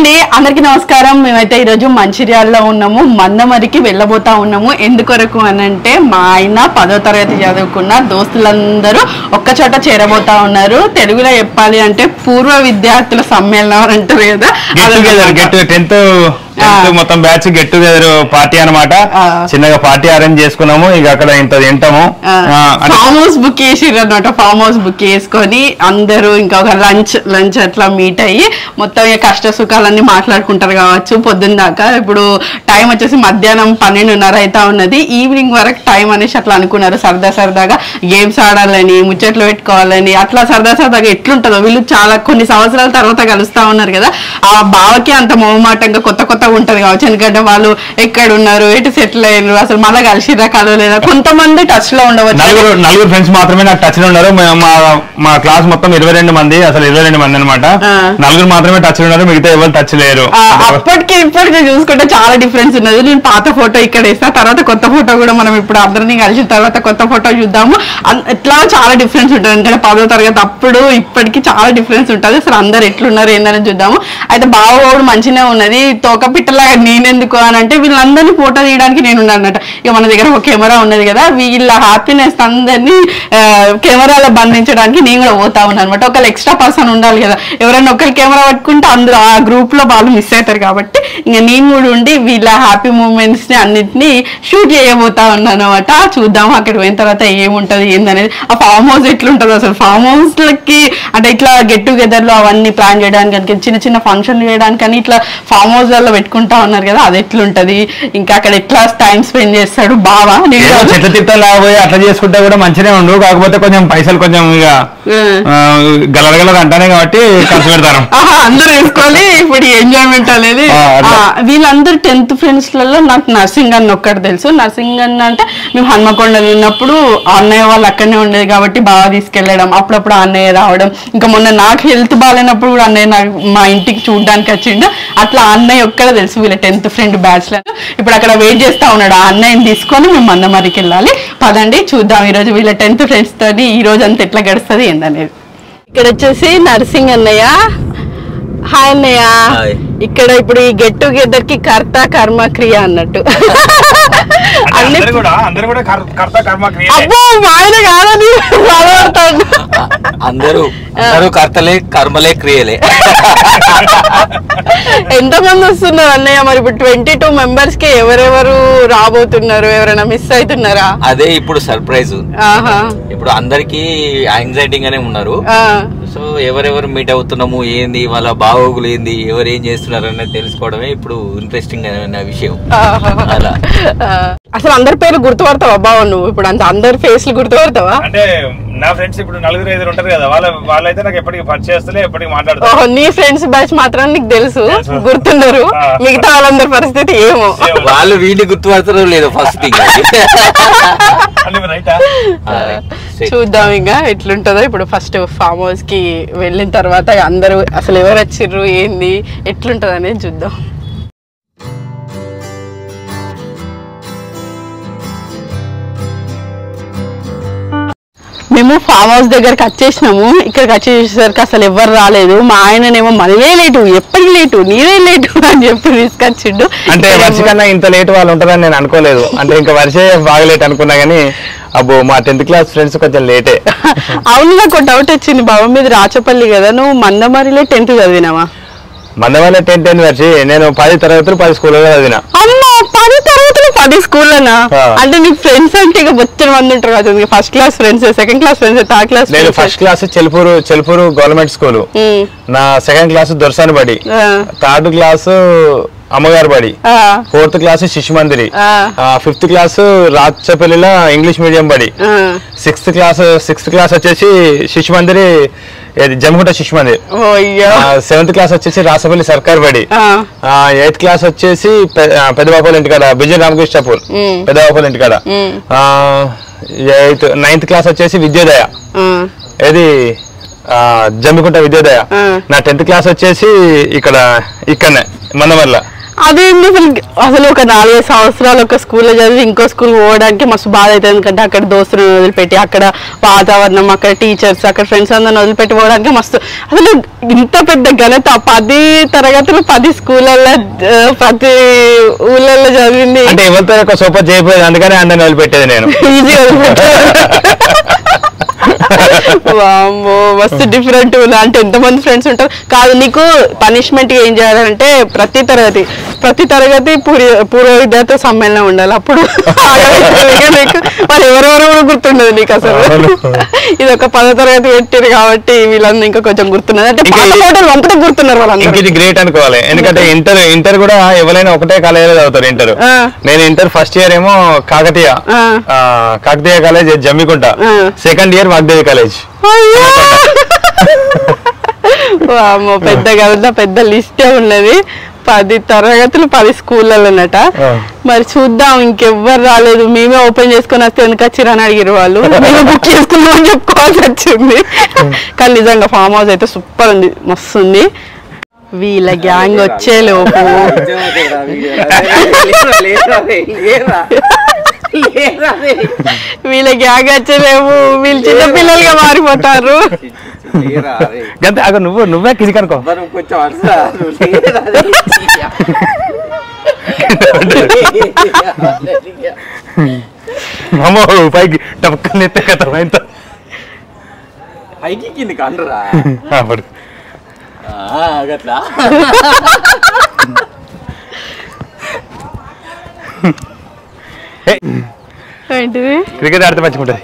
అండి అందరికీ నమస్కారం. మేమైతే ఈరోజు మంచిర్యాలలో ఉన్నాము, మందమరికి వెళ్ళబోతా ఉన్నాము. ఎందుకొరకు అని అంటే మా ఆయన 10వ తరగతి చదువుకున్న దోస్తులందరూ ఒక్క చోట చేరబోతా ఉన్నారు. తెలుగులో చెప్పాలి అంటే పూర్వ విద్యార్థుల సమ్మేళనం అంటారు కదా, మొత్తం బ్యాచ్ గెట్ టుగెదర్ పార్టీ అనమాట. చిన్నగా పార్టీ అరేంజ్ చేసుకున్నాము. ఇక అక్కడ ఇంత తింటాము. ఫామ్ హౌస్ బుక్ చేసిర్రు అనమాట. ఫామ్ హౌస్ బుక్ చేసుకొని అందరూ ఇంకా ఒక లంచ్ అట్లా మీట్ అయ్యి మొత్తం కష్ట సుఖాలన్నీ మాట్లాడుకుంటారు కావచ్చు పొద్దున్న దాకా. ఇప్పుడు టైం వచ్చేసి మధ్యాహ్నం 12:30 అవుతా ఉన్నది. ఈవినింగ్ వరకు టైం అనేసి అట్లా అనుకున్నారు. సరదాగా గేమ్స్ ఆడాలని, ముచ్చట్లు పెట్టుకోవాలని, అట్లా సరదాగా ఎట్లుంటుందో. వీళ్ళు చాలా కొన్ని సంవత్సరాల తర్వాత కలుస్తా ఉన్నారు కదా, ఆ బావకి అంత మొహమాటంగా కొత్త ఉంటది కావచ్చు. ఎందుకంటే వాళ్ళు ఎక్కడ ఉన్నారు, ఎటు సెటిల్ అయ్యారు, అసలు మళ్ళీ కలిసిరా కలవలేదా, కొంతమంది టచ్ లో ఉండవచ్చు. నలుగురు ఫ్రెండ్స్ మాత్రమే నాకు టచ్ లో ఉన్నారు. మా క్లాస్ మొత్తం 22 మంది, అసలు 22 మంది అనమాట. నలుగురు మాత్రమే టచ్ లో ఉన్నారు, మిగతా ఎవరు టచ్ లేరు. అప్పటికి ఇప్పటికి చూసుకుంటే చాలా డిఫరెన్స్ ఉన్నది. నేను పాత ఫోటో ఇక్కడ వేస్తా, తర్వాత కొత్త ఫోటో కూడా మనం ఇప్పుడు అందరినీ కలిసిన తర్వాత కొత్త ఫోటో చూద్దాము. ఎట్లా చాలా డిఫరెన్స్ ఉంటుంది. ఎందుకంటే 10వ తరగతి అప్పుడు ఇప్పటికి చాలా డిఫరెన్స్ ఉంటుంది. అసలు అందరు ఎట్లున్నారు ఏందని చూద్దాము. అయితే బావోడు మంచిగా ఉన్నది. తోకపిట్టలాగా నేనెందుకు అని అంటే వీళ్ళందరినీ ఫోటో తీయడానికి నేను ఉన్నాను అన్నమాట. ఇక మన దగ్గర ఒక కెమెరా ఉన్నది కదా, వీళ్ళ హ్యాపీనెస్ అందరినీ కెమెరాలో బంధించడానికి నేను కూడా పోతా ఉన్నాను అనమాట. ఒకళ్ళు ఎక్స్ట్రా పర్సన్ ఉండాలి కదా, ఎవరైనా ఒకరు కెమెరా పట్టుకుంటే అందరూ ఆ గ్రూప్ లో వాళ్ళు మిస్ అవుతారు. కాబట్టి ఇంకా నేను కూడా ఉండి వీళ్ళ హ్యాపీ మూమెంట్స్ ని అన్నిటినీ షూట్ చేయబోతా ఉన్నాను అనమాట. చూద్దాము అక్కడికి పోయిన తర్వాత ఏముంటది ఏందనేది. ఆ ఫామ్ హౌస్ ఎట్లుంటది అసలు, ఫామ్ హౌస్ లకి అంటే ఇట్లా గెట్ టుగెదర్ లో అవన్నీ ప్లాన్ చేయడానికి, చిన్న ఫంక్షన్ చేయడానికి అని ఇట్లా ఫామ్ హౌస్ లలో పెట్టుకుంటా ఉన్నారు కదా, అది ఎట్లుంటది, ఇంకా అక్కడ ఎట్లా టైం స్పెండ్ చేస్తాడు బావా. చెట్ల తిట్టాలు లాబోయి అట్లా చేసుకుంటే కూడా మంచిగా ఉండు. కాకపోతే కొంచెం పైసలు కొంచెం ఇక గలగల అంటానే కాబట్టి ఖర్చు పెడతారు. అందరూ వేసుకోవాలి. ఇప్పుడు ఎంజాయ్మెంట్ అనేది వీళ్ళందరూ 10th ఫ్రెండ్స్ లలో నాకు నర్సింగ్ అన్న ఒక్కటి తెలుసు. నర్సింగ్ అన్న అంటే మేము హన్మకొండలో ఉన్నప్పుడు అన్నయ్య వాళ్ళు అక్కడనే ఉండేది కాబట్టి బాగా తీసుకెళ్లడం, అప్పుడప్పుడు అన్నయ్య రావడం. ఇంకా మొన్న నాకు హెల్త్ బాగాలేనప్పుడు కూడా అన్నయ్య మా ఇంటికి చూడడానికి వచ్చిండు. అట్లా అన్నయ్య ఒక్కడే తెలుసు వీళ్ళ 10th ఫ్రెండ్ బ్యాచ్ లో. ఇప్పుడు అక్కడ వెయిట్ చేస్తా ఉన్నాడు. ఆ అన్నయ్యని తీసుకొని మేము మందమరికి వెళ్ళాలి. పదండి చూద్దాం ఈరోజు వీళ్ళ 10th ఫ్రెండ్స్ తోని ఈ రోజు అంతా ఎట్లా గడుస్తుంది ఏందనేది. ఇక్కడ వచ్చేసి నర్సింగ్ అన్నయ్య. హాయ్ అన్నయ్య. ఇక్కడ ఇప్పుడు ఈ గెట్ టుగెదర్ కి కర్త కర్మ క్రియ అన్నట్టు అందరూ కర్తలే కర్మలే క్రియలే. ఎంతమంది వస్తున్నారు అన్నయ్య మరి? ఇప్పుడు 22 మెంబర్స్ కి ఎవరెవరు రాబోతున్నారు? ఎవరైనా మిస్ అవుతున్నారా? అదే ఇప్పుడు సర్ప్రైజ్. ఇప్పుడు అందరికి యాంగ్జైటీ గానే ఉన్నారు. సో ఎవరెవరు మీట్ అవుతున్నాము, ఏంది వాళ్ళ బాగోగులు ఏంది, ఎవరు ఏం చేస్తున్నారు అనేది తెలుసుకోవడమే ఇప్పుడు ఇంట్రెస్టింగ్ అయిన విషయం. అలా అసలు అందరి పేర్లు గుర్తుపడతావా బావ నువ్వు? ఇప్పుడు అంత అందరి ఫేస్లు గుర్తుపడతావా? అంటే నా ఫ్రెండ్స్ ఇప్పుడు 4-5 ఉంటారు కదా, వాళ్ళైతే నాకు ఎప్పటికీ పరిచయస్తులే, ఎప్పటికీ మాట్లాడతారు. నీ ఫ్రెండ్స్ బ్యాచ్ మాత్రం నీకు తెలుసు, గుర్తున్నారు. మిగతా వాళ్ళందరి పరిస్థితి ఏమో. వాళ్ళు వీడిని గుర్తుపడతారో లేదో ఫస్ట్ థింగ్. చూద్దాం ఇంకా ఎట్లుంటుందో. ఇప్పుడు ఫస్ట్ ఫామ్ హౌస్ కి వెళ్ళిన తర్వాత అందరూ అసలు ఎవరు వచ్చిర్రు ఏంది ఎట్లుంటది అనేది చూద్దాం. మేము ఫామ్ హౌస్ దగ్గరకు వచ్చేసినాము. ఇక్కడికి వచ్చేసరికి అసలు ఎవరు రాలేదు. మా ఆయననేమో మనలే లేటు, ఎప్పటికి లేటు, నీరే లేటు అని చెప్పి తీసుకొచ్చిండు. అంటే వర్ష కన్నా ఇంత లేటు వాళ్ళు ఉంటారని నేను అనుకోలేదు. అంటే ఇంకా వర్షే బాగా లేట్ అనుకున్నా కానీ అబ్బో మా 10th క్లాస్ ఫ్రెండ్స్ కొంచెం లేటే. అవును, నాకు డౌట్ వచ్చింది బాబా, మీది రాచపల్లి కదా, నువ్వు మందమరిలో 10th చదివినావా? మందమరిలో 10th వర్షి నేను 10 తరగతులు 10 స్కూల్లో చదివినా. అమ్మా 10 తరగతులు 10 స్కూల్లోనా? అంటే నీ ఫ్రెండ్స్ అంటే ఇక బొచ్చని మంది ఉంటారు కదా. First class friends, second class friends, third class. నేను first class Chelpur government school, నా సెకండ్ క్లాస్ దొరసాని బడి, థర్డ్ క్లాస్ అమ్మగారు బడి, 4th క్లాస్ శిశు మందిరి, 5th క్లాస్ రాచపల్లిలో ఇంగ్లీష్ మీడియం బడి, 6th క్లాస్ వచ్చేసి శిశు మందిరి జమ్ముకుంట శిశు మందిర్, 7th క్లాస్ వచ్చేసి రాసపల్లి సర్కార్ బడి, 8th క్లాస్ వచ్చేసి పెద్దబాపల ఇంటికాడ బిజయ రామకృష్ణపూర్ పెద్దబాపల ఇంటికాడ, 9th క్లాస్ వచ్చేసి విద్యోదయ, ఇది జమ్మికుంట విద్యోదయ. నా 10th క్లాస్ వచ్చేసి ఇక్కడనే మందమర్ల. అదేంటి అసలు ఒక 4-5 సంవత్సరాలు ఒక స్కూల్లో చదివి ఇంకో స్కూల్ పోవడానికి మస్తు బాధ అవుతుంది. ఎందుకంటే అక్కడ దోస్తులను వదిలిపెట్టి, అక్కడ వాతావరణం, అక్కడ టీచర్స్, అక్కడ ఫ్రెండ్స్ అందరిని వదిలిపెట్టి పోవడానికి మస్తు అసలు ఇంత పెద్ద ఘనత 10 తరగతులు 10 స్కూళ్ళల్లో ప్రతి ఊళ్ళల్లో చదివింది. అంటే ఎవరితో సూపర్ చేయకపోయేది, అందుకని అందరిని వదిలిపెట్టేది నేను. ఈజీగా వామ్మో మస్తు డిఫరెంట్. అంటే ఎంతమంది ఫ్రెండ్స్ ఉంటారు కాదు. నీకు పనిష్మెంట్ ఏం చేయాలంటే ప్రతి తరగతి పూర్వ విద్యార్థి సమ్మేళనం ఉండాలి. అప్పుడు మరి ఎవరెవరు కూడా గుర్తుండదు నీకు అసలు. ఇది ఒక 10వ తరగతి పెట్టారు కాబట్టి వీళ్ళందరూ ఇంకా కొంచెం గుర్తున్నది. అంటే ఫోటోలు అంతటా గుర్తున్నారు వాళ్ళందరూ. ఇది గ్రేట్ అనుకోవాలి. ఎందుకంటే ఇంటర్ కూడా ఎవరైనా ఒకటే కాలేజీలో చదువుతారు. ఇంటర్ నేను ఇంటర్ ఫస్ట్ ఇయర్ ఏమో Kakatiya college Jammikunta, second year Vagdevi college. పెద్ద లిస్టే ఉన్నది. 10 తరగతులు 10 స్కూళ్ళలోనట. మరి చూద్దాం, ఇంకెవ్వరు రాలేదు. మేమే ఓపెన్ చేసుకుని వస్తే ఎందుకు వచ్చిరని అడిగిరు వాళ్ళు. మేము బుక్ చేసుకున్నాం అని చెప్పుకోవాల్సి వచ్చింది. కానీ నిజంగా ఫామ్ హౌస్ అయితే సూపర్ ఉంది, మస్తు ఉంది. వీళ్ళ గ్యాంగ్ వచ్చే లోపు వీళ్ళ గ్యాంగ్ వచ్చేలేవు, వీళ్ళు చిన్న పిల్లలుగా మారిపోతారు. నువ్వే కింది కనుకో. పైకి టపక్కని ఎత్తే కదా పైకి కింది కండరా అట్లా. ఏంటిది క్రికెట్ ఆడితే మంచిగుంటది.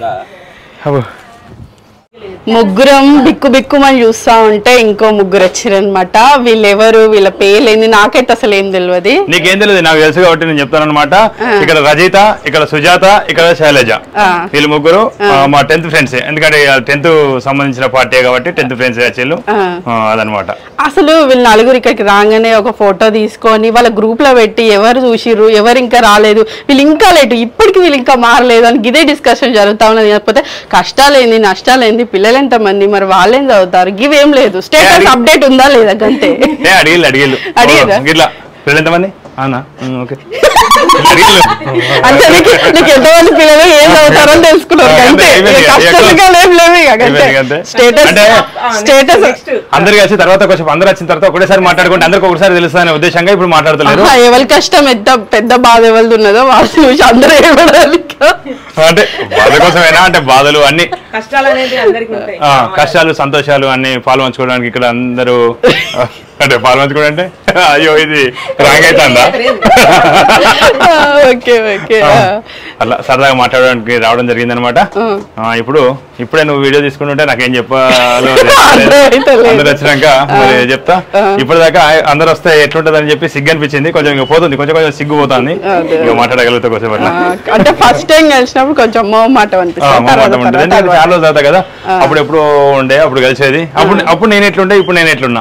ముగ్గురం బిక్కుమని చూస్తా ఉంటే ఇంకో ముగ్గురు వచ్చారనమాట. వీళ్ళెవరు, వీళ్ళ పేర్లేంది నాకైతే అసలు ఏం తెలియదు. నీకేం తెలియదు, నాకు తెలుసు కాబట్టి నేను చెప్తాను అనమాట. ఇక్కడ రజిత, ఇక్కడ సుజాత, ఇక్కడ శైలజ, వీళ్ళు ముగ్గురు మా 10th ఫ్రెండ్స్. ఎందుకంటే 10th సంబంధించిన పార్టీ కాబట్టి 10th ఫ్రెండ్స్ వచ్చేళ్ళు అదనమాట. అసలు వీళ్ళు నలుగురు ఇక్కడికి రాగానే ఒక ఫోటో తీసుకొని వాళ్ళ గ్రూప్ లో పెట్టి ఎవరు చూసిర్రు, ఎవరు ఇంకా రాలేదు, వీళ్ళు ఇంకా లేటు, ఇప్పటికి వీళ్ళు ఇంకా మారలేదు అని ఇదే డిస్కషన్ జరుగుతా ఉన్నది. కాకపోతే కష్టాలేంది నష్టాలేంది, పిల్లలు ఎంత మంది, మరి వాళ్ళేం చదువుతారు, ఇవేం లేదు. స్టేటస్ అప్డేట్ ఉందా లేదా గంటే అడిగిల్లు ఎంతమంది అంటే నీకు ఎంతమంది పిల్లలు ఏం చదువుతారని తెలుసుకున్నారు. అందరు కలిసి తర్వాత కొంచెం అందరు వచ్చిన తర్వాత ఒకటేసారి మాట్లాడుకుంటే అందరికి ఒకసారి తెలుస్తుందనే ఉద్దేశంగా ఇప్పుడు మాట్లాడుతున్నారు. ఎవరి కష్టం పెద్ద బాధ ఎవరిది ఉన్నదో వాళ్ళు చూసి అందరూ అంటే బాధ కోసమైనా అంటే బాధలు అన్ని కష్టాలు సంతోషాలు అన్ని పాల్పంచుకోవడానికి ఇక్కడ అందరూ అంటే పాల్పంచుకోవడం అంటే అయ్యో ఇది రాంగ్ అవుతుందా అలా సరదాగా మాట్లాడడానికి రావడం జరిగింది అనమాట. ఇప్పుడే నువ్వు వీడియో తీసుకుంటుంటే నాకేం చెప్పాలో అందరు వచ్చినాక మరి చెప్తా. ఇప్పటిదాకా అందరు వస్తే ఎట్లుంటది అని చెప్పి సిగ్గు అనిపించింది, కొంచెం ఇంకా పోతుంది, కొంచెం సిగ్గు పోతుంది. ఇంకా మాట్లాడగలుగుతా కొంచెం అంటే ఫస్ట్ టైం కలిసినప్పుడు కొంచెం చాలా రోజు అవుతా కదా, అప్పుడు ఎప్పుడు ఉండే అప్పుడు కలిసేది. అప్పుడు నేను ఎట్లుండే ఇప్పుడు నేను ఎట్లున్నా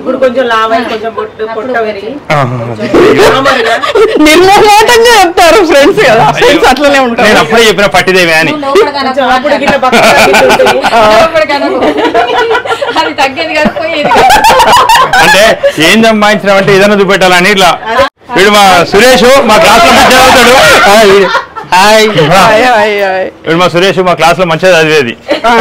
నిర్మోహమాటంగా చెప్తారు ఫ్రెండ్స్ కదా, ఫ్రెండ్స్ అట్లనే ఉంటారు. నేను అప్పుడే చెప్పిన పట్టిదేవి అని. అంటే ఏం సంపాదించడం అంటే ఏదైనా చూపెట్టాలని ఇట్లా. వీడు మా సురేష్ మా క్లాస్ లో మంచిగా చదువుతాడు. వీడు మా సురేష్ మా క్లాస్ లో మంచిగా చదివేది.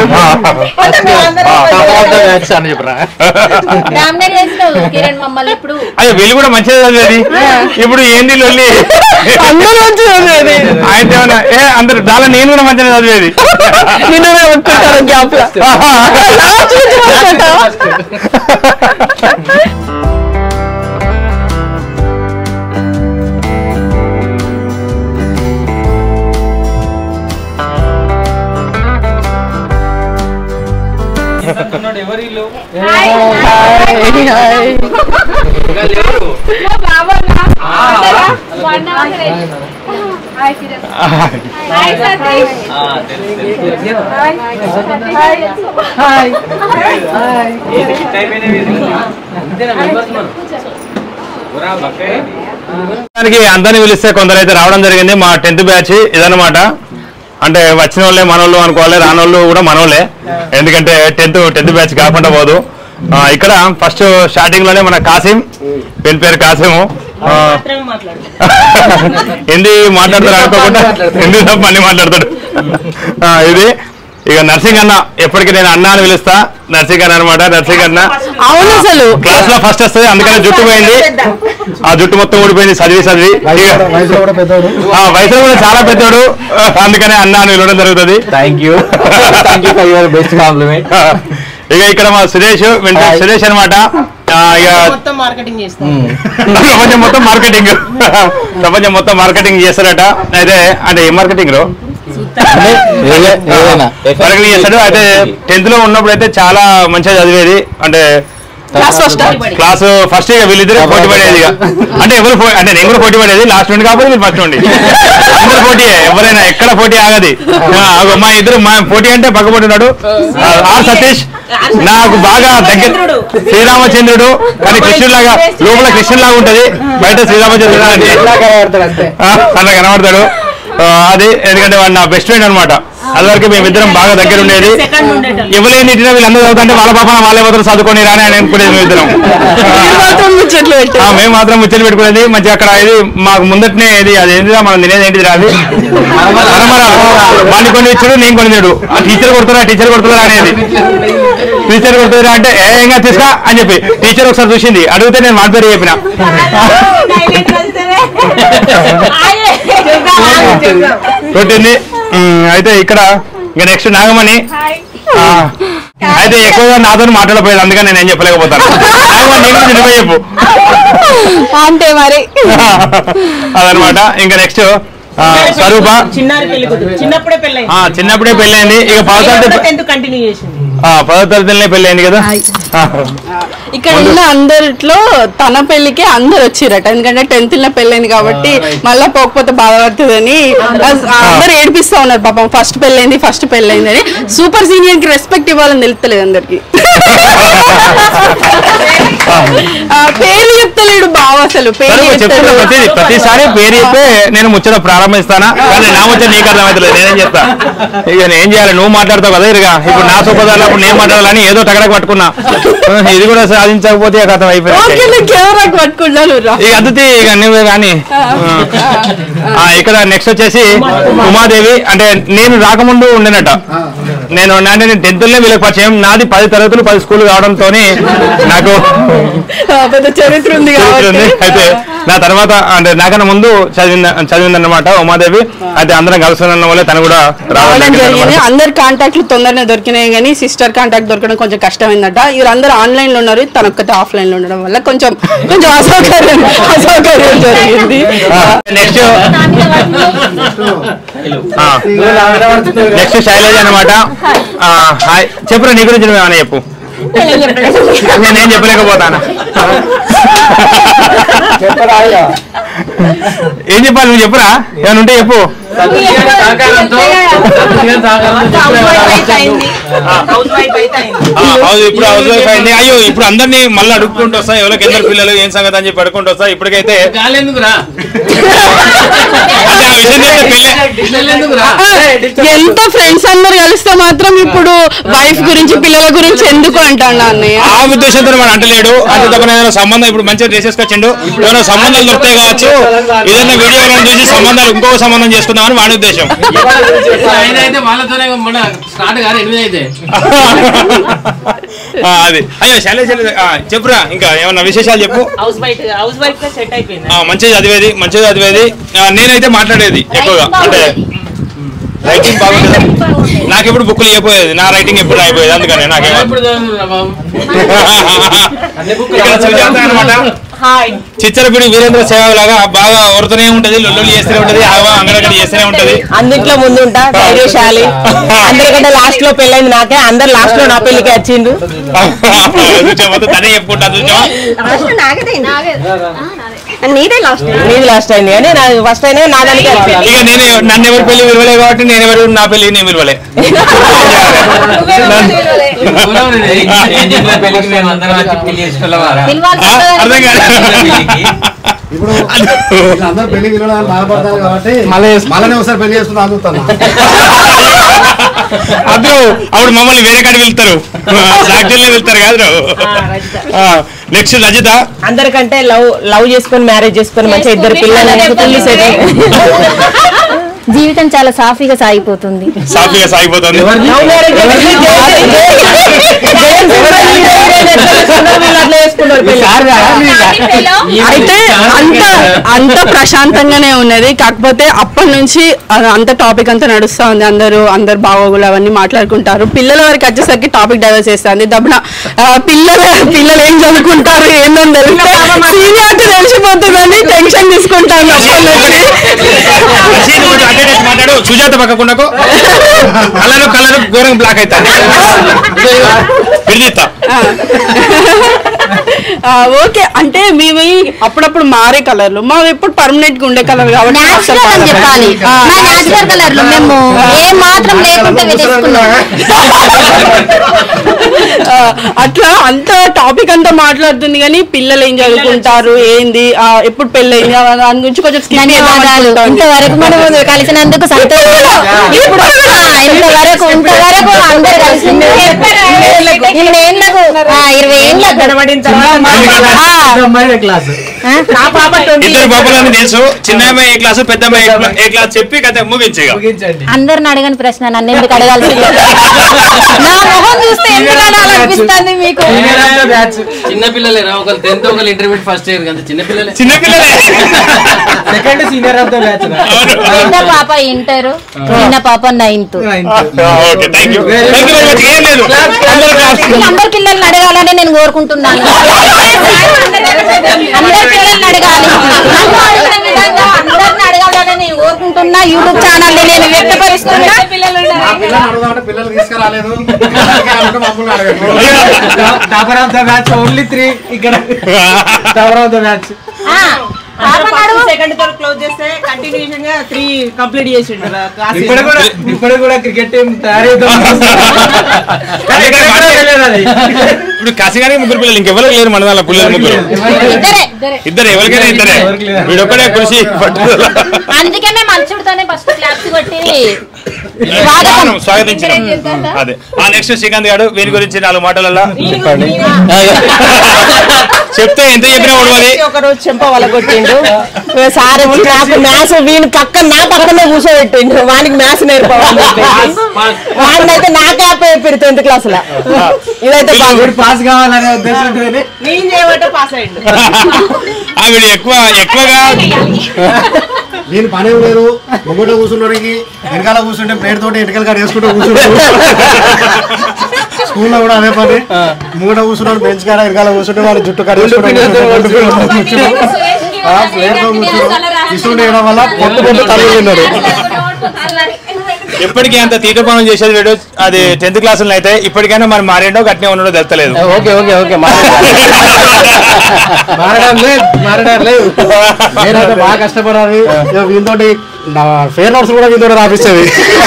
అయ్యో వీళ్ళు కూడా మంచిగా చదివేది. ఇప్పుడు ఏంది లొల్లి, ఆయన అందరు దాని నేను కూడా మంచిగా చదివేది. అందరినీ పిలిస్తే కొందరైతే రావడం జరిగింది. మా 10th బ్యాచ్ ఇదన్నమాట. అంటే వచ్చిన వాళ్ళే మనోళ్ళు అనుకోవాలి, రానోళ్ళు కూడా మనోళ్ళే. ఎందుకంటే 10th బ్యాచ్ కాకుండా పోదు. ఇక్కడ ఫస్ట్ స్టార్టింగ్ లోనే మన కాసిం, వీళ్ళ పేరు కాసిము, హిందీ మాట్లాడతారు అనుకోకుండా హిందీ తప్ప అన్ని మాట్లాడతాడు. ఇది ఇక నర్సింగ్ అన్న, ఎప్పటికీ నేను అన్న అని పిలుస్తా. నర్సింగ్ అన్న అనమాట. నర్సింగ్ అన్న అవును అసలు క్లాస్ లో ఫస్ట్ వస్తుంది, అందుకని జుట్టు పోయింది, ఆ జుట్టు మొత్తం ఊడిపోయింది చదివి. వయసులో కూడా చాలా పెద్దోడు, అందుకనే అన్న అని పిలవడం జరుగుతుంది. Thank you for your best compliment. ఇక ఇక్కడ మా సురేష్ అనమాట. ప్రపంచం మొత్తం మార్కెటింగ్ చేస్తారట. అయితే అంటే ఏ మార్కెటింగ్ లో మార్కెటింగ్ చేస్తాడు. అయితే 10th లో ఉన్నప్పుడు అయితే చాలా మంచిగా చదివేది, అంటే క్లాస్ ఫస్ట్ ఇక వీళ్ళిద్దరే పోటీ పడేది. ఇక అంటే ఎవరు అంటే నేను కూడా పోటీ పడేది, లాస్ట్ నుండి కాకపోతే మీరు ఫస్ట్ నుండి అందరు పోటీ, ఎవరైనా ఎక్కడ పోటీ ఆగది. మా ఇద్దరు మా పోటీ అంటే పక్కపడున్నాడు ఆర్ సతీష్, నాకు బాగా దగ్గర శ్రీరామచంద్రుడు, కానీ కృష్ణుడిలాగా లోపల కృష్ణుడిలాగా ఉంటది, బయట శ్రీరామచంద్రుడు అట్లా కనబడతాడు. అది ఎందుకంటే వాడు నా బెస్ట్ ఫ్రెండ్ అనమాట. అదివరకు మేమిద్దరం బాగా దగ్గర ఉండేది. ఎవరైనా ఇంటినా వీళ్ళందరూ చదువుతుంటే వాళ్ళ పాప వాళ్ళే మాత్రం చదువుకొని రాని అని అనుకునేది మేమిద్దరం. మేము మాత్రం ముచ్చట్లు పెట్టుకునేది మంచిగా. అక్కడ ఇది మాకు ముందటనే ఇది అదేంటిదా మనం తినేది ఏంటిది రాదు మనమరాలు, వాడిని కొన్ని ఇచ్చాడు నేను కొన్ని తిడు. ఆ టీచర్ కొడుతురా అనేది. టీచర్ కొడుతురా అంటే ఏంగా తీసుకా అని చెప్పి టీచర్ ఒకసారి చూసింది, అడిగితే నేను మా పేరు చెప్పిన. కొట్టింది. అయితే ఇక్కడ ఇంకా నెక్స్ట్ నాగమణి. అయితే ఎక్కువగా నాతో మాట్లాడపోయేది, అందుకని నేను ఏం చెప్పలేకపోతాను. నాగమణి చెప్పు అంతే మరి. అదనమాట. ఇంకా నెక్స్ట్ స్వరూప చిన్నప్పుడే పెళ్ళైంది. ఇక 10వ తరగతిలోనే పెళ్ళైంది కదా. ఇక్కడ ఉన్న అందరిలో తన పెళ్లికి అందరు వచ్చిరట, ఎందుకంటే 10th లో పెళ్ళైంది కాబట్టి మళ్ళా పోకపోతే బాధపడుతుందని అందరు ఏడిపిస్తా ఉన్నారు. పాపం ఫస్ట్ పెళ్ళైంది అని. సూపర్ సీనియర్ కి రెస్పెక్ట్ ఇవ్వాలని తెలుస్తలేదు అందరికి. పేరు చెప్తలేడు బావ, అసలు పేరు ప్రతిసారి పేరు చెప్పే నేను ముచ్చట ప్రారంభిస్తానా, కానీ నా ముచ్చట నీకు అర్థమవుతలేదు. నేనేం చెప్తా, ఇక ఏం చేయాలి, నువ్వు మాట్లాడతావు కదా. ఇక ఇప్పుడు నా సూపదారులు అప్పుడు నేను మాట్లాడాలని ఏదో టగడకు పట్టుకున్నా, ఇది కూడా సాధించకపోతే కథం అయిపోయింది. ఇక అద్దుతి ఇక నువ్వే కానీ. ఇక్కడ నెక్స్ట్ వచ్చేసి ఉమాదేవి. అంటే నేను రాకముందు ఉండేనట, నేను 10th లోనే వీళ్ళకి పరిచయం. నాది 10 తరగతులు 10 స్కూల్ కావడంతో నాకు చరిత్ర ఉంది. అయితే నా తర్వాత అంటే నాకన్నా ముందు చదివిందన్నమాట ఉమాదేవి. అయితే అందరం కలుసుకున్న వల్ల తను కూడా రావడం జరిగింది. అందరు కాంటాక్ట్లు తొందరనే దొరికినాయి, కానీ సిస్టర్ కాంటాక్ట్ దొరకడం కొంచెం కష్టమైందట. వీరందరూ ఆన్లైన్ లో ఉన్నారు, తనొక్కటి ఆఫ్లైన్ లో ఉండడం వల్ల కొంచెం అసౌకర్యం జరిగింది. నెక్స్ట్ శైలజ అనమాట. చెప్పురా నీ గురించి నువ్వేమన్నా చెప్పు. నేనేం చెప్పలేకపోతానా, ఏం చెప్పాలి నువ్వు చెప్పురా, ఏమైనా ఉంటే చెప్పు. ఇప్పుడు హౌస్ వైఫ్ అయింది. అయ్యో ఇప్పుడు అందరినీ మళ్ళీ అడుక్కుంటూ వస్తా, ఎవరికి ఎందరు పిల్లలు ఏం సంగతి అని చెప్పి అడుక్కుంటూ వస్తా. ఇప్పటికైతే ఎంత ఫ్రెండ్స్ అందరు కలిస్తే మాత్రం ఇప్పుడు వైఫ్ గురించి పిల్లల గురించి ఎందుకు అంటాను అన్నయ్య. ఆ ఉద్దేశంతో మనం అంటలేడు. అంటే తప్ప ఏదైనా సంబంధం ఇప్పుడు మంచిగా చేసేసుకొచ్చిండు, ఏమైనా సంబంధాలు దొరుకుతాయి కావచ్చు, ఏదైనా వీడియో చూసి సంబంధాలు ఇంకొక సంబంధం చేసుకుందామని వాడి ఉద్దేశం. అది అయ్యో శైలజ చెప్పురా, ఇంకా ఏమన్నా విశేషాలు చెప్పు. మంచిగా చదివేది. నేనైతే మాట్లాడేది ఎక్కువగా, అంటే రైటింగ్ బాగుంటుంది. నాకు ఎప్పుడు బుక్లు అయిపోయేది, నా రైటింగ్ ఎప్పుడు అయిపోయేది, అందుకని నాకేమో. చిచ్చరపిడి వీరేంద్ర సేవక్ లాగా బాగా ఓరుతూనే ఉంటది, లొల్లు చేస్తూనే ఉంటది, అంగడగడి చేస్తూనే ఉంటది. అన్నింట్లో ముందు ఉంటా, ధైర్యశాలి. అందరికంటే లాస్ట్ లో పెళ్ళైంది నాకే, అందరు లాస్ట్ లో నా పెళ్లికి వచ్చిండు. తనే చెప్పుకుంటా చూసావా, నీది లాస్ట్ అయింది కానీ నాకు ఫస్ట్ అయినా నా దానికి. ఇక నేను నన్ను ఎవరు పెళ్లి విలువలే కాబట్టి నేను ఎవరు నా పెళ్లి నేను విలువలే. అర్థం కాదు. ఇప్పుడు అందరూ పెళ్లి బాధపడతారు కాబట్టి మళ్ళీ ఒకసారి పెళ్లి చేసుకుని ఆగుతాను. అప్పుడు అప్పుడు మమ్మల్ని వేరే కాడికి వెళ్తారు, సాక్షుల్ని వెళ్తారు కాదు. నెక్స్ట్ రజిత. అందరికంటే లవ్ చేసుకొని మ్యారేజ్ చేసుకొని మంచిగా 2 పిల్లలు జీవితం చాలా సాఫీగా సాగిపోతుంది. అయితే అంత ప్రశాంతంగానే ఉన్నది. కాకపోతే అప్పటి నుంచి అంత టాపిక్ అంతా నడుస్తా ఉంది. అందరు బాగోగులు అవన్నీ మాట్లాడుకుంటారు. పిల్లల వరకు వచ్చేసరికి టాపిక్ డైవర్స్ చేస్తుంది. దబ్బున పిల్లలు ఏం చదువుకుంటారు ఏందో సీనియారిటీ తెలిసిపోతుందని టెన్షన్ తీసుకుంటాను అప్పటి నుంచి. మాట్లాడు సుజాత పక్కకుండా కలరు ఘోరంగా బ్లాక్ అవుతాను. ఓకే, అంటే మేము అప్పుడప్పుడు మారే కలర్లు, మావి ఎప్పుడు పర్మనెంట్ గా ఉండే కలర్ కాబట్టి అట్లా అంత టాపిక్ అంతా మాట్లాడుతుంది. కానీ పిల్లలు ఏం చదువుకుంటారు ఏంది, ఎప్పుడు పెళ్ళి అయింది దాని గురించి కొంచెం ఇంతవరకు మనం కలిసినందుకు సంతోషం. ఇంతవరకు అందరు కలిసి 20 ఏళ్ళ గడబడిన ఇద్దరు పాపలని తెలుసు. చిన్న ఏ క్లాసు పెద్ద ఏ క్లాస్ చెప్పి కథ ముగించండి. అందరిని అడగని ప్రశ్న నన్ను ఎందుకు అడగాల్సింది? నా మొహం చూస్తే ఎందుకు అనిపిస్తుంది మీకు? చిన్నపిల్లలేరా? ఒకరు 10th ఒకరు ఇంటర్మీడియట్ ఫస్ట్ ఇయర్ కదా. చిన్నపిల్లలే. Second senior of the batch. చిన్న పాప ఇంటర్, చిన్న పాప 9th. అందరు పిల్లల్ని అడగాలని నేను కోరుకుంటున్నాను. అందరు పిల్లల్ని అడగాలి, అందరిని అడగాలని నేను కోరుకుంటున్నా. యూట్యూబ్ ఛానల్ ని నేను వ్యక్తపరుస్తున్నా. పిల్లలు తీసుకురాలేదు. Topper of the batch only 3 ఇక్కడ. Topper of the batch second third close చేస్తే కంటిన్యూషన్ గా 3 కంప్లీట్ చేసిండు. ఇప్పుడు కూడా క్రికెట్ టీం తయారైతుంది. ఇప్పుడు కాశీగానే 3 పిల్లలు, ఇంకెవరికి లేరు మన వాళ్ళ పిల్లలు 3. ఇద్దరు ఎవరికైనా ఇద్దరే. వీడొక్కడే కృషి పట్టుదల. అందుకే మేము మంచుడితోనే ఫస్ట్ క్లాప్స్ కొట్టి స్వాగతించాం. అదే నెక్స్ట్ శ్రీకాంత్ గారు, వీరి గురించి 4 మాటలలో చెప్పండి. చెప్తే ఎంత చెప్పినా ఓడవాలి. ఒకరోజు చెంప వలగొట్టిండు సార్. వచ్చి నాకు మ్యాథ్స్ వీని నా పక్కనే కూర్చోబెట్టిండు. వానికి మ్యాథ్స్ నేర్పవాలి. వాడినైతే నాకే చెప్పారు 10th క్లాస్ లో. ఇదైతే పాస్ కావాలనే ఉద్దేశం నేను చేయబట్టే పాస్ అయ్యిండు. వీడు ఎక్కువగా నేను పనే లేదు. ముంగట కూర్చున్నోడికి వెనకాల కూర్చుంటే ప్లేట్ తోటి ఎన్నికల కాడ వేసుకుంటూ కూర్చుంటాడు. స్కూల్లో కూడా అదే పని. ముంగట కూర్చున్నాడు బెంచ్ కాడ, వెనకాల కూర్చుంటే వాళ్ళు జుట్టు కాడ ప్లేట్ తో కూర్చుంటూ వేయడం వల్ల పొట్టు తల్లి తిన్నాడు. ఎప్పటికీ అంత తీటపానం చేసేది వీడు. అది 10th క్లాసులో అయితే ఇప్పటికైనా మరి మారేండో గట్టినే ఉన్నాడో తెలుస్తలేదు. ఓకే మారడం లేదు. నేనైతే బాగా కష్టపడాలి. వీళ్ళతో ఫేర్ నోట్స్ కూడా వీళ్ళతో రాపిస్తుంది.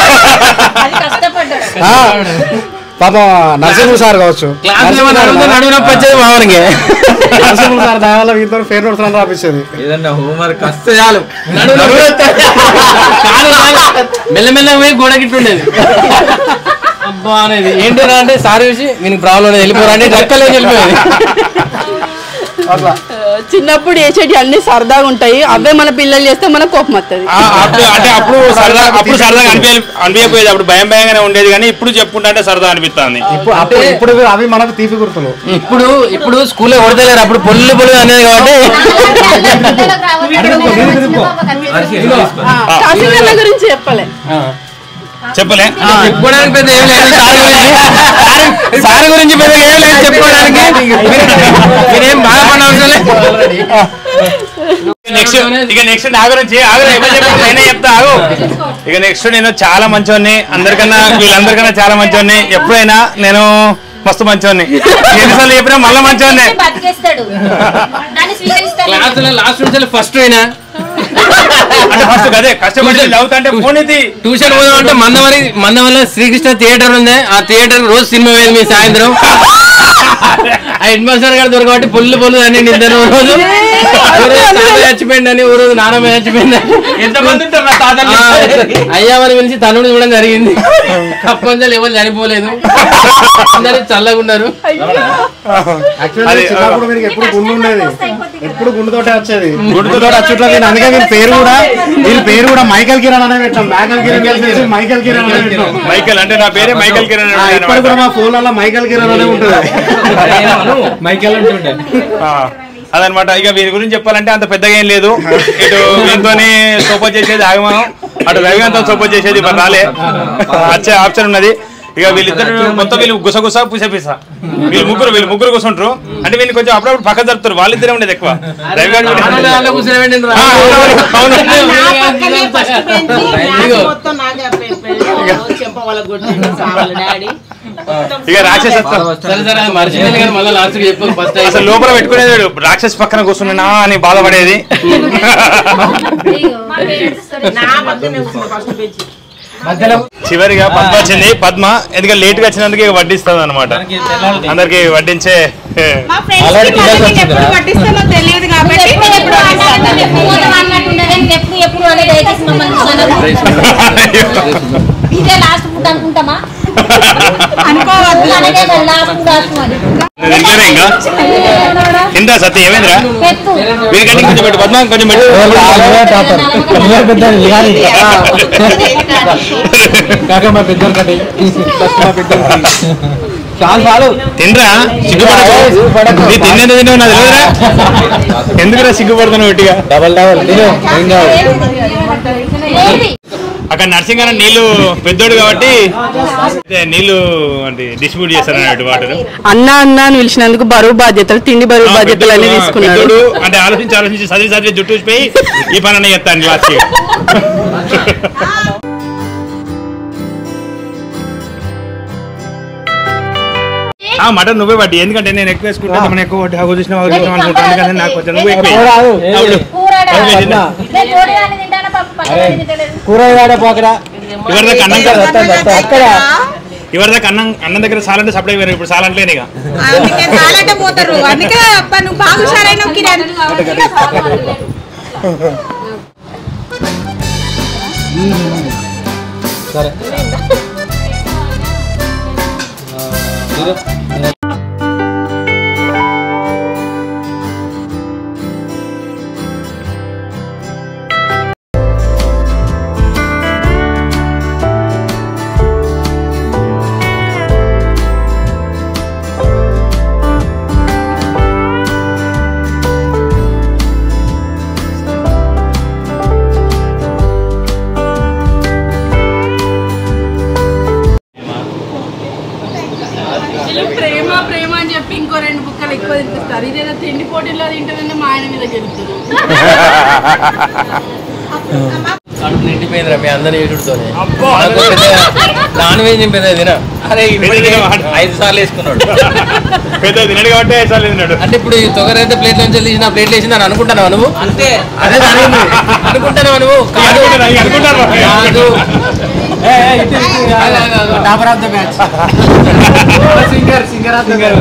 పాపం నరసింహ సార్ కావచ్చు, నరసింహ సార్ దానివల్ల వీళ్ళతో ఫేర్ నోట్స్ రాపిస్తుంది. ఏదన్నా హోంవర్క్ వస్తే చాలు మెల్లమెల్ల పోయి గోడ గిట్టుండేది. అబ్బా అనేది ఏంటిరా అంటే సార్ చూసి మీకు ప్రాబ్లం వెళ్ళిపోరా అంటే రక్కలే వెళ్ళిపోయేది. చిన్నప్పుడు చేసేటి అన్ని సరదాగా ఉంటాయి. అవే మన పిల్లలు చేస్తే మనకు కోపం వస్తుంది. అంటే అప్పుడు సరదాగా అనిపించకపోయేది. అప్పుడు భయంగానే ఉండేది. కానీ ఇప్పుడు చెప్పుకుంటా అంటే సరదా అనిపిస్తుంది. ఇప్పుడు అవి మనకు తీపి గుర్తులు. ఇప్పుడు స్కూల్లో కొడతలేరు. అప్పుడు పొల్లు అనేది కాబట్టి కాశీగల్ల గురించి చెప్పలే చెప్పుకోవడానికి పెద్ద ఏం లేదు. సార్ గురించి పెద్ద ఏం లేదు చెప్పుకోవడానికి. మీరేం బాధపడిన అవసరం లేదు. ఇక నెక్స్ట్ నా గురించి నేనే చెప్తా. ఇక నెక్స్ట్ నేను చాలా మంచివాడిని, వీళ్ళందరికన్నా చాలా మంచివాడిని. ఎప్పుడైనా నేను మస్తు మంచివాడిని. ఎన్నిసార్లు చెప్పినా మళ్ళీ మంచివాడిని. లాస్ట్ నుంచి ఫస్ట్ అయినా ఫస్ట్ అదే కష్టపడి చదువుతుంటే ట్యూషన్ పోదాం అంటే మందవల్ల శ్రీకృష్ణ థియేటర్ ఉంది. ఆ థియేటర్ రోజు సినిమా వేది మీ సాయంత్రం. ఆ హెడ్ మాస్టర్ గారు దొరకబట్టి పొల్లు అన్ని నిద్ర రోజు చచ్చిపోయిందని ఓ రోజు నానమ్మ చచ్చిపోయిందని ఎంతమంది ఉంటారు నా తాతలు అయ్యామని పిలిచి తనుడు చూడడం జరిగింది. కప్పంజలు ఎవరు చనిపోలేదు, అందరూ చల్లగా ఉన్నారు. చిన్నప్పుడు మీరు ఎప్పుడు గుండు ఉండేది, ఎప్పుడు గుండుతోటే వచ్చేది. గుండుతో వచ్చేట్లో నేను అందుకే వీళ్ళ పేరు కూడా మైకల్ కిరణ్ అనే పెట్టాం. మైకల్ కిరణ్ కలిసి మైకల్ కిరణ్ అనే పెట్టాం. మైకల్ అంటే నా పేరే మైకల్ కిరణ్. ఇప్పుడు కూడా మా ఫోన్లలో మైకల్ కిరణ్ అనే ఉంటుంది. మైకల్ ఉంటుండే. అదనమాట. ఇక వీరి గురించి చెప్పాలంటే అంత పెద్దగా ఏం లేదు. ఇటు వీరితోని సపోర్ట్ చేసేది ఆగమనం, అటు రవికాంత్ సపోర్ట్ చేసేది మరి రాలే, వచ్చే ఆప్షన్ ఉన్నది. ఇక వీళ్ళిద్దరు మొత్తం వీళ్ళు గుసగుస పుసపిస వీళ్ళు ముగ్గురు కూర్చుంటారు. అంటే వీళ్ళు కొంచెం అప్పుడప్పుడు పక్క జరుపుతారు. వాళ్ళిద్దరే ఉండేది ఎక్కువ. రవికాంత్ ఇక రాక్షస్ అసలు లోపల పెట్టుకునేది రాక్షస్ పక్కన కూర్చున్నా అని బాధపడేది. చివరిగా పద్మ వచ్చింది. పద్మ ఎందుకంటే లేట్ గా వచ్చినందుకు వడ్డిస్తుంది అనమాట. అందరికి వడ్డించే ఇందా సత్య ఏమైందిరా వీరికంటే కొంచెం పెట్టు పద్మ, కొంచెం పెట్టు. తినరా సిగ్గుపడకు. తినేది తినవు నాది లేదురా. ఎందుకురా సిగ్గుపడుతున్నావు గట్టిగా? అక్కడ నర్సింగ్ అన్న నీళ్లు పెద్దోడు కాబట్టి నీళ్లు అంటే డిస్ట్రిబ్యూట్ చేస్తారు అన్నట్టు వాటర్. అన్న అని పిలిచినందుకు బరువు బాధ్యతలు, తిండి బరువు బాధ్యతలు అన్ని తీసుకున్నాడు. అంటే ఆలోచించి చదివి జుట్టు చూసిపోయి ఈ పని అన్న చెప్తాను లాస్ట్. మటన్ నువ్వే పట్టి, ఎందుకంటే నేను ఎక్కువ వేసుకుంటా. మనం ఎక్కువ చూసిన అనుకుంటాను కానీ నాకు కొంచెం నువ్వు ఎక్కువ. ఎవరిదాకా అన్నం దగ్గర సాలంటే సప్లై వేరు, ఇప్పుడు సాలంట్లేని. సరే ప్రేమ అని చెప్పి ఇంకో 2 బుక్కలు ఎక్కువ తినిపిస్తారు. ఇదేదో తిండి పోటీలో తింటే మా ఆయన మీద గెలుపుతుంది. కడుపు నిండిపోయిందిరా మీ అందరి ఏడుతోనే. నాన్ వెజ్ నింపేది తినా. అరే 5 సార్లు వేసుకున్నాడు. పెద్ద తినడు కాబట్టి 5 సార్లు తిన్నాడు. అంటే ఇప్పుడు ఈ తొగరైతే ప్లేట్ నుంచి తీసిన ప్లేట్ వేసింది అని అనుకుంటున్నావు నువ్వు? అంతే అదే అనుకుంటున్నావు నువ్వు? కాదు topper of the match singer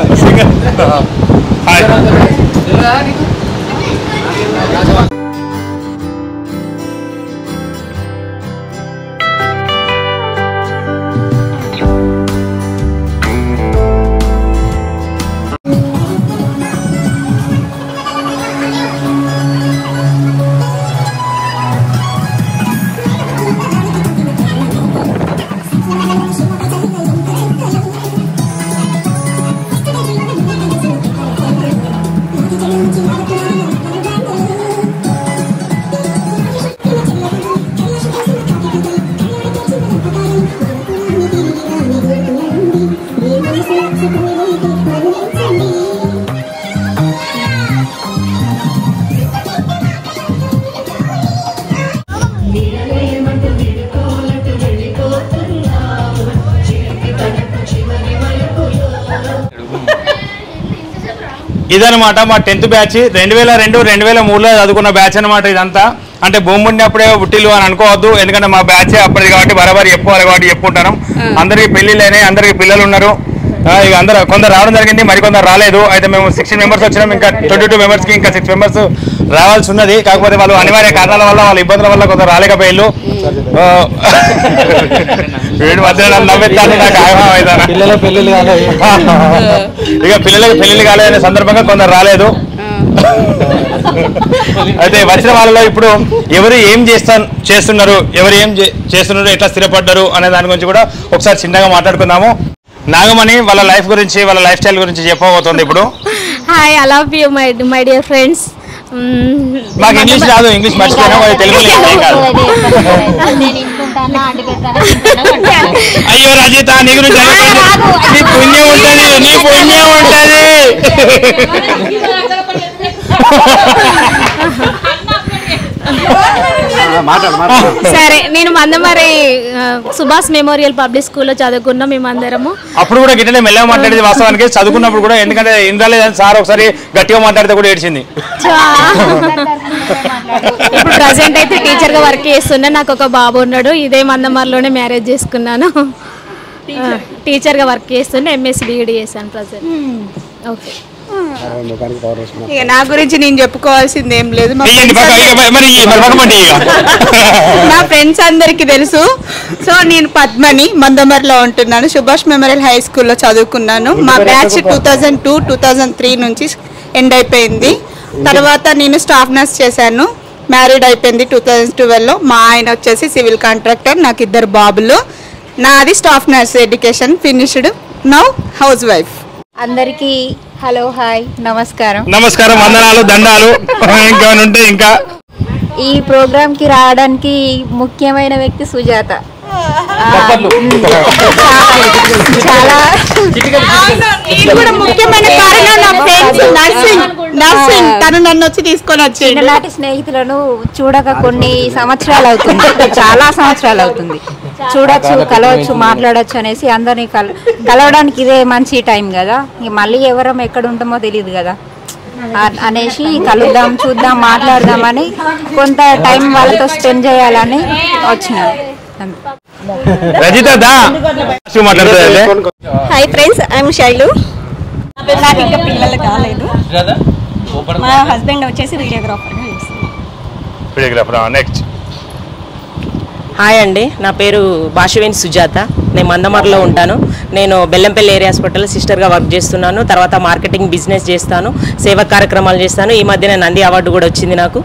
ఇదనమాట మా 10th బ్యాచ్. 2002-2003లో చదువుకున్న బ్యాచ్ అనమాట ఇదంతా. అంటే భూమి ఉన్నప్పుడే పుట్టిల్లు అని అనుకోవద్దు, ఎందుకంటే మా బ్యాచ్ అప్పటిది కాబట్టి బరాబరి చెప్పుకోవాలి కాబట్టి చెప్పుకుంటాను. అందరికి పెళ్లిళ్ళైనాయి, అందరికి పిల్లలు ఉన్నారు. ఇక అందరూ కొందరు రావడం జరిగింది, మరికొందరు రాలేదు. అయితే మేము 16 మెంబర్స్ వచ్చినాం, ఇంకా 22 మెంబర్స్ కి ఇంకా 6 మెంబర్స్ రావాల్సి ఉన్నది. కాకపోతే వాళ్ళు అనివార్య కారణాల వల్ల, వాళ్ళ ఇబ్బందుల వల్ల కొందరు రాలేకపోయారు. వీడి మధ్య నవ్వెత్తాను నాకు ఆగమవుతాను. ఇక పిల్లలకు పెళ్లిళ్ళు కాలేదనే సందర్భంగా కొందరు రాలేదు. అయితే వచ్చిన వాళ్ళలో ఇప్పుడు ఎవరు ఏం చేస్తున్నారు, ఎవరు ఏం చేస్తున్నారు, ఎట్లా స్థిరపడ్డారు అనే దాని గురించి కూడా ఒకసారి చిన్నగా మాట్లాడుకుందాము. నాగమణి వాళ్ళ లైఫ్ గురించి, వాళ్ళ లైఫ్ స్టైల్ గురించి చెప్పబోతుంది ఇప్పుడు. Hi, I love you my dear friends. మాకు ఇంగ్లీష్ రాదు, ఇంగ్లీష్ మర్చిపోయినా తెలుగు అయ్యో రజిత, నీ గురించి నీ పుణ్యం ఉంటుంది, నీ పుణ్యం ఉంటుంది. సరే, నేను మందమరి సుభాష్ మెమోరియల్ పబ్లిక్ స్కూల్లో చదువుకున్నాం మేమందరము. అప్పుడు కూడా గిట్టనే మెల్లగా మాట్లాడేది వాస్తవానికి, చదువుకున్నప్పుడు కూడా. ఎందుకంటే ఇంద్రాలేదని సార్ ఒకసారి గట్టిగా మాట్లాడితే కూడా ఏడ్చింది. ఇప్పుడు ప్రజెంట్ అయితే టీచర్ గా వర్క్ చేస్తున్నా. నాకు ఒక బాబు ఉన్నాడు. ఇదే మందమరిలోనే మ్యారేజ్ చేసుకున్నాను. టీచర్ గా వర్క్ చేస్తున్నా. ఎంఎస్సి డిగ్రీ చేశాను ప్రజెంట్. ఓకే, ఇక నా గురించి నేను చెప్పుకోవాల్సింది ఏం లేదు. నా ఫ్రెండ్స్ అందరికి తెలుసు. సో నేను పద్మని, మందమరిలో ఉంటున్నాను. సుభాష్ మెమోరియల్ హై స్కూల్లో చదువుకున్నాను. మా బ్యాచ్ 2002, 2003 నుంచి ఎండ్ అయిపోయింది. తర్వాత నేను స్టాఫ్ నర్స్ చేశాను. మ్యారీడ్ అయిపోయింది 2012లో. మా ఆయన వచ్చేసి సివిల్ కాంట్రాక్టర్. నాకు 2 బాబులు. నాది staff nurse education finished. Now housewife. అందరికి హలో, హాయ్, నమస్కారం. నమస్కారం, వందనాలు, దండాలు. ఇంకా ఉంటే ఇంకా ఈ ప్రోగ్రామ్ కి రావడానికి ముఖ్యమైన వ్యక్తి సుజాత. చాలా ముఖ్యమైన కారణం నా ఫ్రెండ్స్ నర్సింగ్. తను నన్ను వచ్చి తీసుకొని వచ్చి చిన్ననాటి స్నేహితులను చూడక కొన్ని సంవత్సరాలు అవుతుంది, చాలా సంవత్సరాలు అవుతుంది. చూడొచ్చు, కలవచ్చు, మాట్లాడచ్చు అనేసి అందరినీ కలవడానికి ఇదే మంచి టైం కదా. మళ్ళీ ఎవరం ఎక్కడ ఉంటామో తెలియదు కదా అనేసి కలుద్దాం, చూద్దాం, మాట్లాడదామని కొంత టైం వాళ్ళతో స్పెండ్ చేయాలని వచ్చినాను. Hi friends, I'm Shailu. నాకు ఇంకా పిల్లలు కాలేదు. మా హస్బెండ్ వచ్చేసి వీడియోగ్రాఫర్. నెక్స్ట్. హాయ్ అండి, నా పేరు భాషవేణి సుజాత. నేను మందమరిలో ఉంటాను. నేను బెల్లంపల్లి ఏరియా హాస్పిటల్ సిస్టర్గా వర్క్ చేస్తున్నాను. తర్వాత మార్కెటింగ్ బిజినెస్ చేస్తాను, సేవా కార్యక్రమాలు చేస్తాను. ఈ మధ్యన నంది అవార్డు కూడా వచ్చింది నాకు.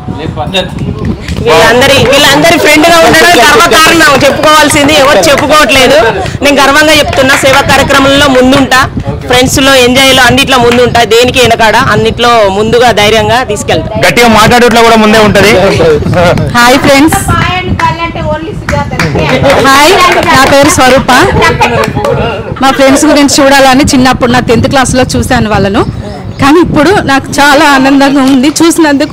వీళ్ళందరి ఫ్రెండ్గా ఉండడం గర్వకారణం. చెప్పుకోవాల్సింది ఎవరు చెప్పుకోవట్లేదు. నేను గర్వంగా చెప్తున్నా. సేవా కార్యక్రమంలో ముందుంటా, ఫ్రెండ్స్లో, ఎంజాయ్లో, అన్నిట్లో ముందుంటా. దేనికి వెనకాడ అన్నిట్లో ముందుగా ధైర్యంగా తీసుకెళ్తా. గట్టిగా మాట్లాడేట్లో కూడా ముందే ఉంటది. Hi friends. హాయ్, నా పేరు స్వరూప. మా ఫ్రెండ్స్ గురించి చూడాలని చిన్నప్పుడు నా 10th క్లాస్లో చూశాను వాళ్ళను. కానీ ఇప్పుడు నాకు చాలా ఆనందంగా ఉంది చూసినందుకు.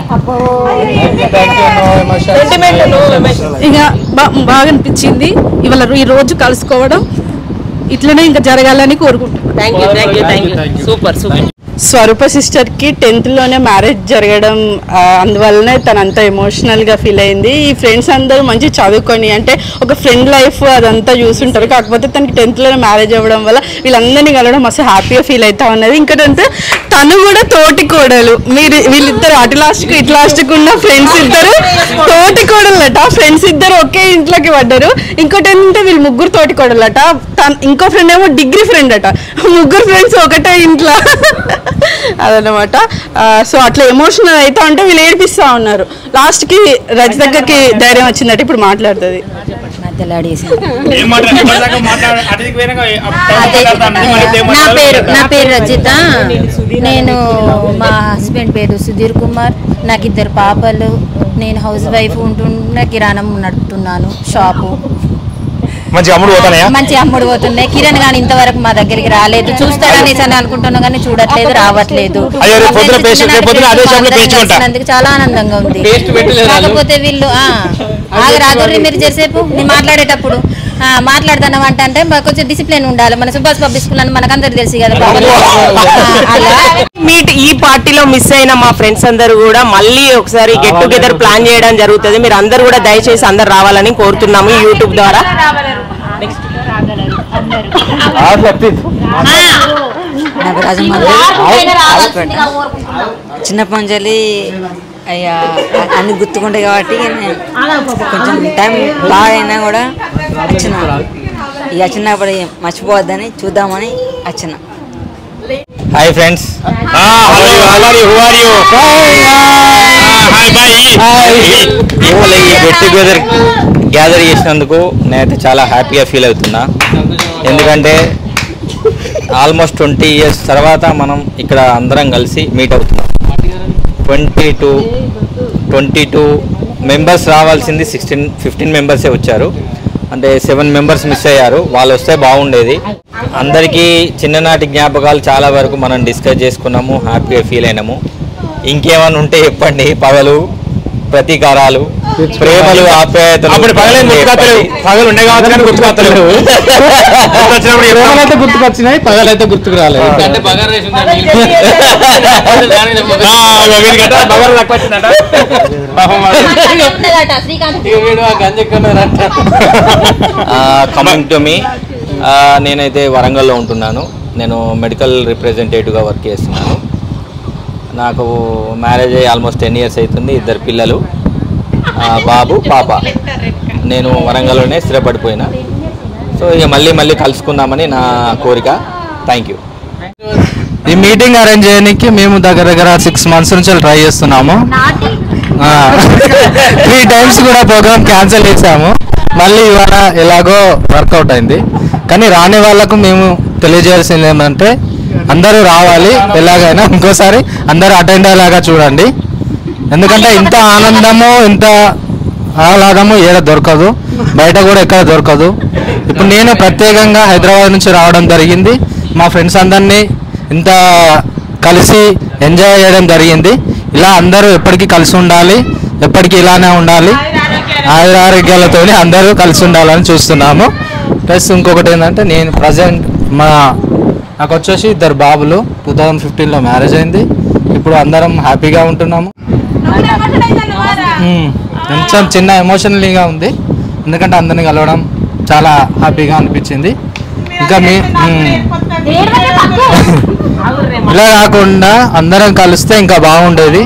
ఇక బాగా అనిపించింది ఇవాళ ఈ రోజు కలుసుకోవడం. ఇట్లనే ఇంకా జరగాలని కోరుకుంటున్నాను. Super super. స్వరూప సిస్టర్కి 10th లోనే మ్యారేజ్ జరగడం, అందువల్లనే తనంతా ఎమోషనల్గా ఫీల్ అయింది. ఈ ఫ్రెండ్స్ అందరూ మంచి చదువుకొని, అంటే ఒక ఫ్రెండ్ లైఫ్ అదంతా చూస్తుంటారు. కాకపోతే తనకి 10th లోనే మ్యారేజ్ అవ్వడం వల్ల వీళ్ళందరినీ కలవడం మస్తు హ్యాపీగా ఫీల్ అవుతా ఉన్నది. ఇంకోటంటే తను కూడా తోటి కోడలు. వీళ్ళిద్దరు అటు లాస్ట్కి ఇటు లాస్ట్కి ఉన్న ఫ్రెండ్స్ ఇద్దరు తోటి కోడలట. ఫ్రెండ్స్ ఇద్దరు ఒకే ఇంట్లోకి పడ్డారు. ఇంకోటి ఏంటంటే వీళ్ళు 3 తోటి కోడలట. ఇంకో ఫ్రెండ్ ఏమో డిగ్రీ ఫ్రెండ్ అట. 3 ఫ్రెండ్స్ ఒకటే ఇంట్లో అదనమాట. సో అట్లా ఎమోషనల్ అవుతా ఉంటే వీళ్ళు ఏడిపిస్తా ఉన్నారు. లాస్ట్కి రజితకి ధైర్యం వచ్చిందట, ఇప్పుడు మాట్లాడుతుంది. నా పేరు రజిత. నేను మా హస్బెండ్ పేరు సుధీర్ కుమార్. నాకు 2 పాపలు. నేను హౌస్ వైఫ్ ఉంటున్నా, కిరాణం నడుపుతున్నాను, షాపు. మంచి అమ్ముడు పోతున్నాయి. కిరణ్ గాని ఇంతవరకు మా దగ్గరికి రాలేదు. చూస్తాడని అనుకుంటున్నా కానీ చూడట్లేదు, రావట్లేదు. చాలా ఆనందంగా ఉంది. కాకపోతే వీళ్ళు రాదు. మీరు చేసేపు నేను మాట్లాడేటప్పుడు మాట్లాడతాను అంటే కొంచెం డిసిప్లిన్ ఉండాలి. మన సుభాష్ పబ్లిక్ స్కూల్ అని మనకందరికి తెలుసు కదా. మీట్ ఈ పార్టీలో మిస్ అయిన మా ఫ్రెండ్స్ అందరూ కూడా మళ్ళీ ఒకసారి గెట్ టుగెదర్ ప్లాన్ చేయడం జరుగుతుంది. మీరు అందరూ కూడా దయచేసి అందరు రావాలని కోరుతున్నాము యూట్యూబ్ ద్వారా. నాకు రాజమౌళి చిన్నప్పటి నుంచి అయ్యా అన్ని గుర్తుకుంటాయి కాబట్టి కొంచెం టైం బాగా అయినా కూడా వచ్చిన ఇక చిన్నప్పుడు మర్చిపోవద్దని చూద్దామని వచ్చిన. హాయ్ ఫ్రెండ్స్, ఈ గెట్ టుగెదర్ గ్యాదర్ చేసినందుకు నేనైతే చాలా హ్యాపీగా ఫీల్ అవుతున్నా. ఎందుకంటే ఆల్మోస్ట్ 20 years తర్వాత మనం ఇక్కడ అందరం కలిసి మీట్ అవుతున్నాం. 22 మెంబర్స్ రావాల్సింది 15 మెంబర్సే వచ్చారు. అంటే 7 మెంబర్స్ మిస్ అయ్యారు. వాళ్ళు వస్తే బాగుండేది. అందరికీ చిన్ననాటి జ్ఞాపకాలు చాలా వరకు మనం డిస్కస్ చేసుకున్నాము, హ్యాపీగా ఫీల్ అయినాము. ఇంకేమైనా ఉంటే చెప్పండి. పగలు, ప్రతీకారాలు, ప్రేమలు, ఆప్యాయతలు పగలు ఉండే కావచ్చు గుర్తుకొస్తలేవు. ప్రేమలైతే గుర్తుకొచ్చినాయి, పగలైతే గుర్తుకు రాలేదు. కమింగ్ టు మీ, నేనైతే వరంగల్లో ఉంటున్నాను. నేను మెడికల్ రిప్రజెంటేటివ్గా వర్క్ చేస్తున్నాను. నాకు మ్యారేజ్ అయ్యి ఆల్మోస్ట్ 10 years అవుతుంది. 2 పిల్లలు, బాబు, పాప. నేను వరంగల్లోనే స్థిరపడిపోయినా. సో ఇక మళ్ళీ కలుసుకుందామని నా కోరిక. Thank you. ఈ మీటింగ్ అరేంజ్ చేయడానికి మేము దగ్గర 6 months నుంచి ట్రై చేస్తున్నాము. 3 times కూడా ప్రోగ్రామ్ క్యాన్సిల్ చేసాము. మళ్ళీ ఇవాళ ఎలాగో వర్కౌట్ అయింది. కానీ రాని వాళ్ళకు మేము తెలియజేయాల్సింది ఏమంటే అందరూ రావాలి, ఎలాగైనా ఇంకోసారి అందరూ అటెండ్ అయ్యేలాగా చూడండి. ఎందుకంటే ఇంత ఆనందము, ఇంత ఆహ్లాదము ఏడ దొరకదు, బయట కూడా ఎక్కడ దొరకదు. ఇప్పుడు నేను ప్రత్యేకంగా హైదరాబాద్ నుంచి రావడం జరిగింది. మా ఫ్రెండ్స్ అందరినీ ఇంత కలిసి ఎంజాయ్ చేయడం జరిగింది. ఇలా అందరూ ఎప్పటికీ కలిసి ఉండాలి, ఎప్పటికీ ఇలానే ఉండాలి, ఆరోగ్యాలతో అందరూ కలిసి ఉండాలని చూస్తున్నాము. ప్లస్ ఇంకొకటి ఏంటంటే నేను ప్రజెంట్ నాకు వచ్చేసి 2 బాబులు. 2015లో మ్యారేజ్ అయింది. ఇప్పుడు అందరం హ్యాపీగా ఉంటున్నాము. కొంచెం చిన్న ఎమోషనల్గా ఉంది, ఎందుకంటే అందరినీ కలవడం చాలా హ్యాపీగా అనిపించింది. ఇంకా ఇలా కాకుండా అందరం కలిస్తే ఇంకా బాగుండేది.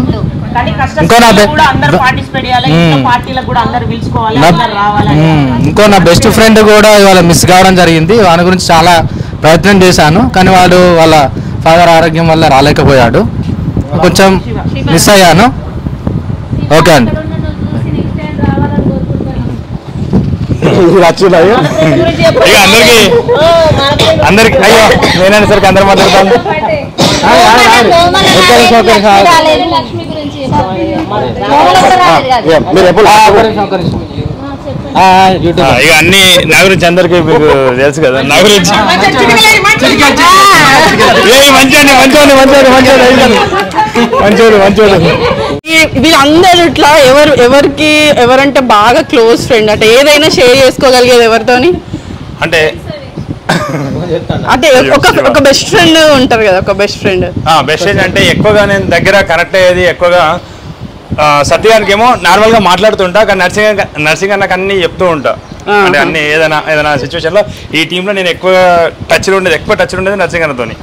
ఇంకో నా బెస్ట్ ఫ్రెండ్ కూడా ఇవాళ మిస్ కావడం జరిగింది. వాని గురించి చాలా ప్రయత్నం చేశాను, కానీ వాడు వాళ్ళ ఫాదర్ ఆరోగ్యం వల్ల రాలేకపోయాడు. కొంచెం మిస్ అయ్యాను. ఓకే అండి. అందరికి అయ్యో నేనైనా సరికి అందరు మాట్లాడతాను. మీరు ఎప్పుడు ఇక అన్ని నా గురించి అందరికి మీకు తెలుసు కదా. నా గురించి మంచోడు. వీళ్ళందరూ ఇట్లా ఎవరంటే బాగా క్లోజ్ ఫ్రెండ్ అంటే ఏదైనా షేర్ చేసుకోగలిగేది ఎవరితోని అంటే ఒక బెస్ట్ ఫ్రెండ్ ఉంటారు కదా. ఒక బెస్ట్ ఫ్రెండ్ అంటే ఎక్కువగా నేను దగ్గర కనెక్ట్ అయ్యేది ఎక్కువగా సత్యానికి ఏమో నార్మల్ గా మాట్లాడుతుంటా, కానీ నర్సింగ్ అన్నకు అన్ని చెప్తూ ఉంటా. అంటే అన్ని ఏదైనా సిచ్యువేషన్ లో ఈ టీమ్ లో నేను ఎక్కువ టచ్ లో ఉండేది నర్సింగ్ అన్నతోని.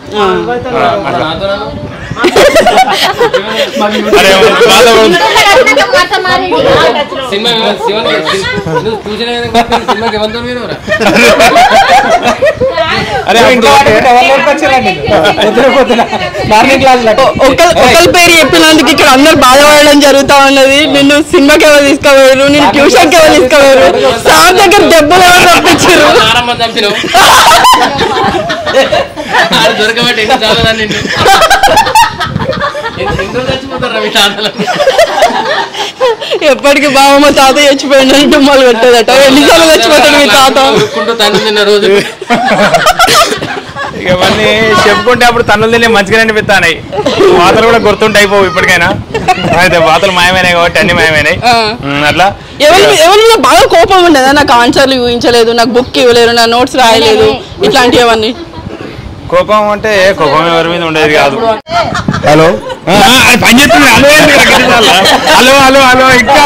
ఒకరి పేరు చెప్పినందుకు ఇక్కడ అందరు బాధపడడం జరుగుతా ఉన్నది. నిన్ను సినిమాకి ఎవరు తీసుకోలేరు, నేను ట్యూషన్ కి ఎవరు తీసుకోలేరు, సార్ దగ్గర దెబ్బలు ఎవరు తప్పించారు. ఎప్పటికి బావ మా తాత చచ్చిపోయింది అని డుమ్మలు కొట్టేదట. ఎన్నిసార్లు చచ్చిపోతాడు మీ తాత? ఇవన్నీ చెప్పుకుంటే అప్పుడు తన్నులు తినే మంచిగా అనిపిస్తాయి. వాతలు కూడా గుర్తుంటే అయిపోవు ఇప్పటికైనా. అయితే వాతలు మాయమైనాయి కాబట్టి అన్ని మాయమైనాయి. అట్లా ఎవరి మీద బాగా కోపం ఉండేదా? నాకు ఆన్సర్లు ఊహించలేదు, నాకు బుక్ ఇవ్వలేరు, నా నోట్స్ రాయలేదు, ఇట్లాంటివి అవన్నీ. కోపం అంటే కోపం ఎవరి మీద ఉండేది కాదు. హలో పని చేస్తుంది. హలో ఇంకా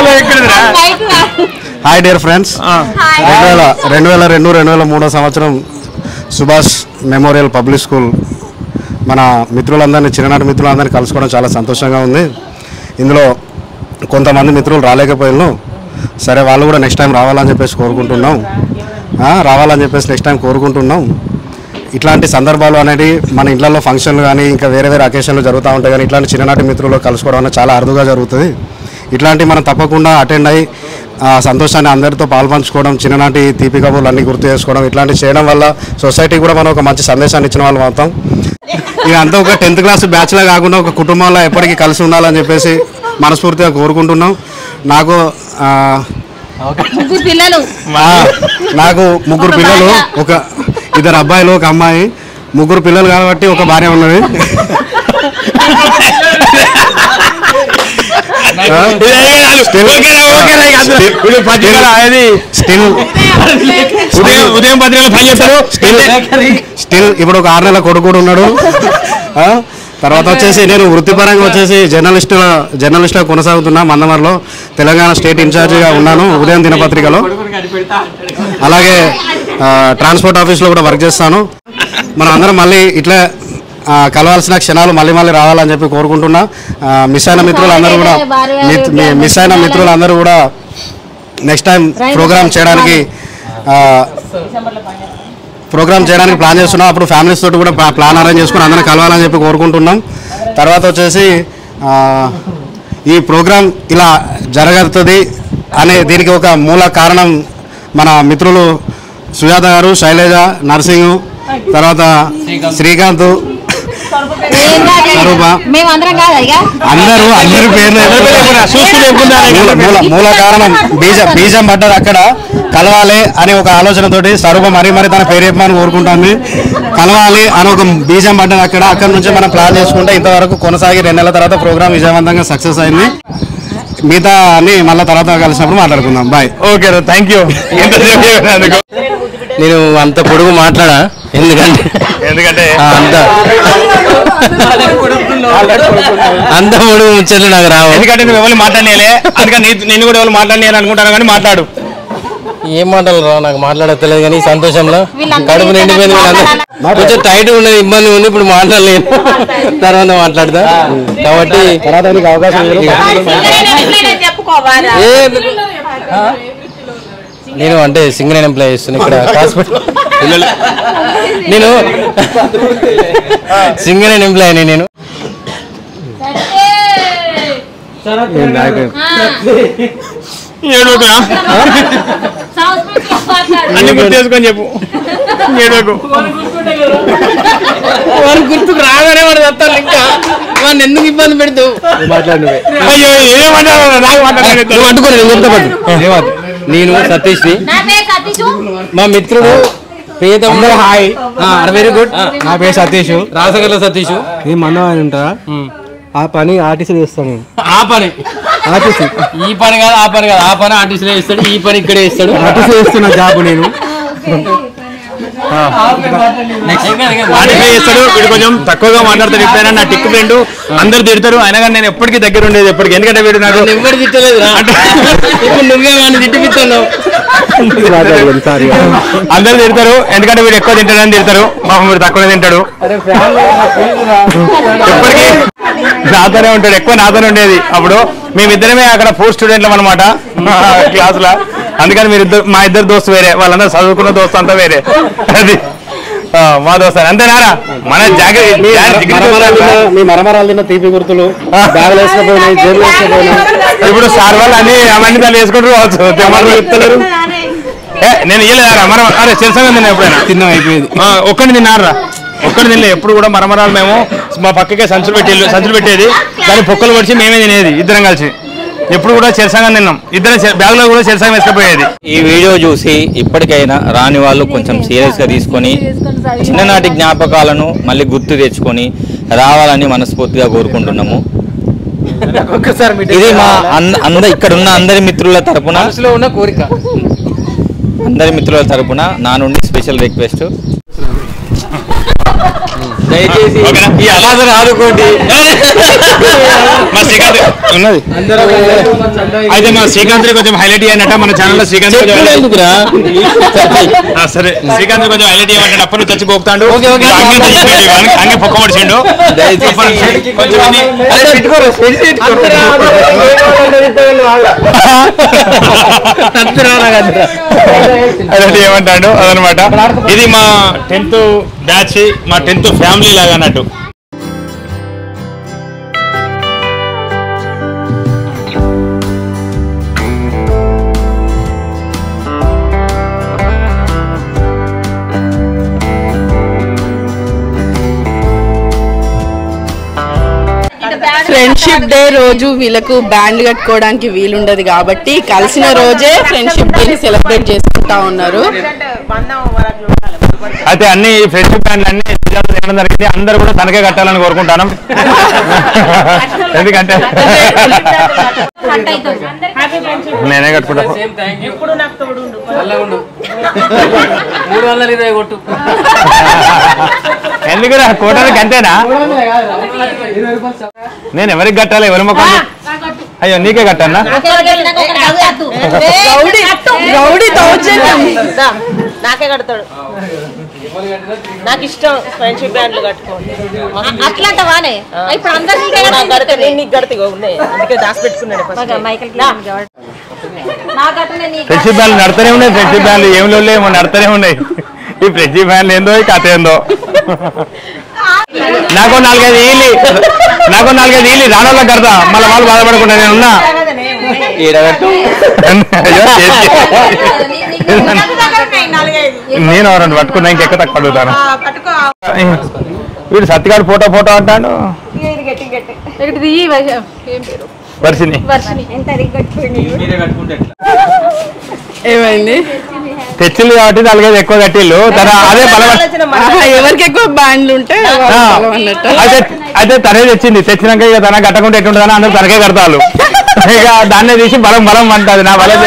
హాయ్ డియర్ ఫ్రెండ్స్. 2002-2003 సంవత్సరం సుభాష్ మెమోరియల్ పబ్లిక్ స్కూల్ మన మిత్రులందరినీ చిన్ననాటి మిత్రులందరినీ కలుసుకోవడం చాలా సంతోషంగా ఉంది. ఇందులో కొంతమంది మిత్రులు రాలేకపోయినా సరే వాళ్ళు కూడా నెక్స్ట్ టైం రావాలని చెప్పేసి కోరుకుంటున్నాం. నెక్స్ట్ టైం కోరుకుంటున్నాం. ఇట్లాంటి సందర్భాలు అనేది మన ఇళ్లలో ఫంక్షన్లు కానీ ఇంకా వేరే వేరే అకేషన్లు జరుగుతూ ఉంటాయి. కానీ ఇట్లాంటి చిన్ననాటి మిత్రులు కలుసుకోవడం అనేది చాలా అరుదుగా జరుగుతుంది. ఇట్లాంటి మనం తప్పకుండా అటెండ్ అయ్యి సంతోషాన్ని అందరితో పాల్పంచుకోవడం, చిన్ననాటి తీపి కబుర్లు అన్నీ గుర్తు చేసుకోవడం, ఇట్లాంటివి చేయడం వల్ల సొసైటీకి కూడా మనం ఒక మంచి సందేశాన్ని ఇచ్చిన వాళ్ళు అవుతాం. ఇదంతా ఒక 10th క్లాస్ బ్యాచ్లా కాకుండా ఒక కుటుంబంలో ఎప్పటికీ కలిసి ఉండాలని చెప్పేసి మనస్ఫూర్తిగా కోరుకుంటున్నాం. నాకు 3 పిల్లలు, 2 అబ్బాయిలు 1 అమ్మాయి, 3 పిల్లలు కాబట్టి ఒక భార్య ఉన్నది. స్టిల్ ఇప్పుడు ఒక 6 నెలల కొడుకు కూడా ఉన్నాడు. తర్వాత వచ్చేసి నేను వృత్తిపరంగా వచ్చేసి జర్నలిస్ట్గా కొనసాగుతున్నా. మందమర్లో తెలంగాణ స్టేట్ ఇన్ఛార్జిగా ఉన్నాను ఉదయం దినపత్రికలో. అలాగే ట్రాన్స్పోర్ట్ ఆఫీస్లో కూడా వర్క్ చేస్తాను. మనం అందరం మళ్ళీ ఇట్లా కలవాల్సిన క్షణాలు మళ్ళీ రావాలని చెప్పి కోరుకుంటున్నా. మిస్ అయిన మిత్రులందరూ కూడా నెక్స్ట్ టైం ప్రోగ్రామ్ చేయడానికి ప్లాన్ చేస్తున్నాం. అప్పుడు ఫ్యామిలీస్ తోటి కూడా ప్లాన్ అరేంజ్ చేసుకుని అందరం కలవాలని చెప్పి కోరుకుంటున్నాం. తర్వాత వచ్చేసి ఈ ప్రోగ్రాం ఇలా జరగతుంది అనే దీనికి ఒక మూల కారణం మన మిత్రులు సుజాత గారు, శైలజ, నర్సింగ్, తర్వాత శ్రీకాంత్, అందరూ పేర్లు మూల కారణం బీజం పడ్డది అక్కడ. కలవాలి అనే ఒక ఆలోచనతోటి స్వరూప మరీ తన పేరు చెప్పమని కోరుకుంటాను. కలవాలి అని ఒక బీజం పడ్డది అక్కడ నుంచి మనం ప్లాన్ చేసుకుంటే ఇంతవరకు కొనసాగి 2 నెలల తర్వాత ప్రోగ్రామ్ విజయవంతంగా సక్సెస్ అయింది. మిగతా అన్ని మళ్ళీ తర్వాత కలిసినప్పుడు మాట్లాడుకుందాం. బాయ్. Okay, thank you. నేను అంత పొడుగు మాట్లాడా ఎందుకంటే అంత పొడుగు ముచ్చట్లు నాకు రావు. ఎందుకంటే నువ్వు ఎవరు మాట్లాడలే, అందుకని నేను కూడా ఎవరు మాట్లాడలేని అనుకుంటాను. కానీ మాట్లాడు. ఏం మాటలు రావు నాకు, మాట్లాడతలేదు. కానీ సంతోషంలో కడుపు నిండిపోయింది. కొంచెం టైట్ ఉన్నది, ఇబ్బంది ఉంది. ఇప్పుడు మాట్లాడలేను, తర్వాత మాట్లాడతా. కాబట్టి నేను అంటే సింగరేణి ఎంప్లాయ్ చేస్తున్నా ఇక్కడ హాస్పిటల్. నేను సింగరేణి ఎంప్లాయ్. నేను అన్ని గుర్తు చేసుకొని చెప్పు. గుర్తుకు రాగానే వాడు వస్తాను. ఇంకా వాడిని ఎందుకు ఇబ్బంది పెడుతూ నేను సతీష్ ని, మా మిత్రుడు ప్రియతమ్మ. Hi, very good. నా పేరు సతీష్, రాసగల్ల సతీష్. ఈ మందం అని ఉంటారా? ఆ పని ఆర్టీసీ చేస్తాను నేను. ఆ పని ఆర్టీసీ, ఈ పని కాదు, ఆ పని కాదు. ఆ పని ఆర్టీసీలో ఇస్తాడు, ఈ పని ఇక్కడే ఇస్తాడు. ఆర్టీసీ చేస్తున్న జాబ్ నేను. చేస్తాడు. వీడు కొంచెం తక్కువగా మాట్లాడతాడు. ఎప్పుడైనా నా టిక్ ఫ్రెండ్ అందరు తిడతారు, అయినా కానీ నేను ఎప్పటికీ దగ్గర ఉండేది ఎప్పటికీ. ఎందుకంటే వీడు నాకు ఎవరు తిట్టలేదు. ఇప్పుడు నువ్వే వాడిని తిట్టిపిస్తున్నావు. అందరు తిడతారు, ఎందుకంటే వీడు ఎక్కువ తింటాడని తిడతారు. పాపం వీడు తక్కువ తింటాడు. ఎప్పటికీ నాతోనే ఉంటాడు, ఎక్కువ నాతోనే ఉండేది. అప్పుడు మేమిద్దరమే అక్కడ 4 స్టూడెంట్లం అనమాట క్లాసులో. అందుకని మా ఇద్దరు దోస్తు వేరే, వాళ్ళందరూ చదువుకున్న దోస్తు అంతా వేరే. అది మా దోస్తు అంతేనారా? మన మీ మరమరాలు తిన్న తీపి గుర్తులు ఇప్పుడు సార్ వాళ్ళు అన్ని అవన్నీ దాన్ని వేసుకుంటారు కావచ్చు. చెప్తలేరు. నేను ఇయ్యలేదారా మనం? అరే తెలుసా తిన్నా ఎప్పుడైనా? తిన్నాం, అయిపోయింది. ఒక్కడిని తిన్నారా? ఒక్కడి తినలే. ఎప్పుడు కూడా మరమరాలు మేము మా పక్కకే సంచులు పెట్టేది. దాన్ని పొక్కలు పడిచి మేమే తినేది ఇద్దరం కలిసి. ఎప్పుడు కూడా చెరసంగం తిన్నాం ఇద్దరం. బ్యాగ్లో కూడా చెరసంగం వేసుకుపోయేది. ఈ వీడియో చూసి ఇప్పటికైనా రాని వాళ్ళు కొంచెం సీరియస్గా తీసుకొని చిన్ననాటి జ్ఞాపకాలను మళ్ళీ గుర్తు తెచ్చుకొని రావాలని మనస్ఫూర్తిగా కోరుకుంటున్నాము. ఇది మా ఇక్కడ ఉన్న అందరి మిత్రుల తరపున ఉన్న కోరిక, అందరి మిత్రుల తరపున నా నుండి స్పెషల్ రిక్వెస్ట్. దయచేసి ఈ అలాసన ఆదుకోండి. మా శ్రీకాంత్ ఉన్నది అయితే మా శ్రీకాంత్ కొంచెం హైలైట్ అయ్యానట మన ఛానల్లో. శ్రీకాంత్ సరే శ్రీకాంత్ కొంచెం హైలైట్ అయ్యామంటే అప్పుడు చచ్చి పోతాడు. అంగే పొక్క పడిచిండు. ఏమంటాడు అదనమాట. ఇది మా 10th బ్యాచ్, మా 10th ఫ్యామిలీ లాగా అన్నట్టు. ఫ్రెండ్షిప్ డే రోజు వీళ్ళకు బ్యాండ్ కట్టుకోవడానికి వీలుండదు కాబట్టి కలిసిన రోజే ఫ్రెండ్షిప్ డే సెలబ్రేట్ చేసుకుంటా ఉన్నారు. అయితే అన్ని ఫ్రెండ్షిప్ బ్యాండ్లు అన్ని తినడం జరిగింది. అందరూ కూడా తనకే కట్టాలని కోరుకుంటాను. ఎందుకంటే నేనే కట్టుకుంటా. ఎందుకురా కోటానికి అంతేనా? నేను ఎవరికి కట్టాలి? ఎవరి ముఖం? అయ్యో నీకే కట్టన్నా? నాకే కడతాడు. నాకు ఇష్టం ఫ్రెండ్షిప్ బ్యాండ్లు కట్టుకోండి. అట్లా వానే ఇప్పుడు అందరినీ అందుకే దాచి పెట్టుకున్నాడు. ఫ్రెండ్షిప్ బ్యాండ్లు నడుతూనే ఉన్నాయి. ఫ్రెండ్షిప్ బ్యాండ్లు ఏం లేవు నడుతూనే ఉన్నాయి. ఈ ఫ్రెండ్షిప్ బ్యాండ్లు ఏందో ఈ కథ ఏందో. నాకు 4-5 ఈలి రానోళ్ళకి కడతా. మళ్ళీ వాళ్ళు బాధపడకుండా నేను ఉన్నా. నేను ఎవరండి పట్టుకున్నా ఇంకెక్క తక్కువ అడుగుతాను. వీడు సత్తిగాడు ఫోటో అంటాడు. వర్షిని ఏమైంది? తెచ్చిల్లు కాబట్టి 4-5 ఎక్కువ కట్టిల్లు. అదే ఎవరికి ఎక్కువ బ్యాండ్లు ఉంటే అయితే తనే తెచ్చినాక ఇక తన కట్టకుండా ఎట్టుంటుందని అందరూ తనకే కడతారు. ఇక దాన్నే తీసి బలం అంటది. నా బలం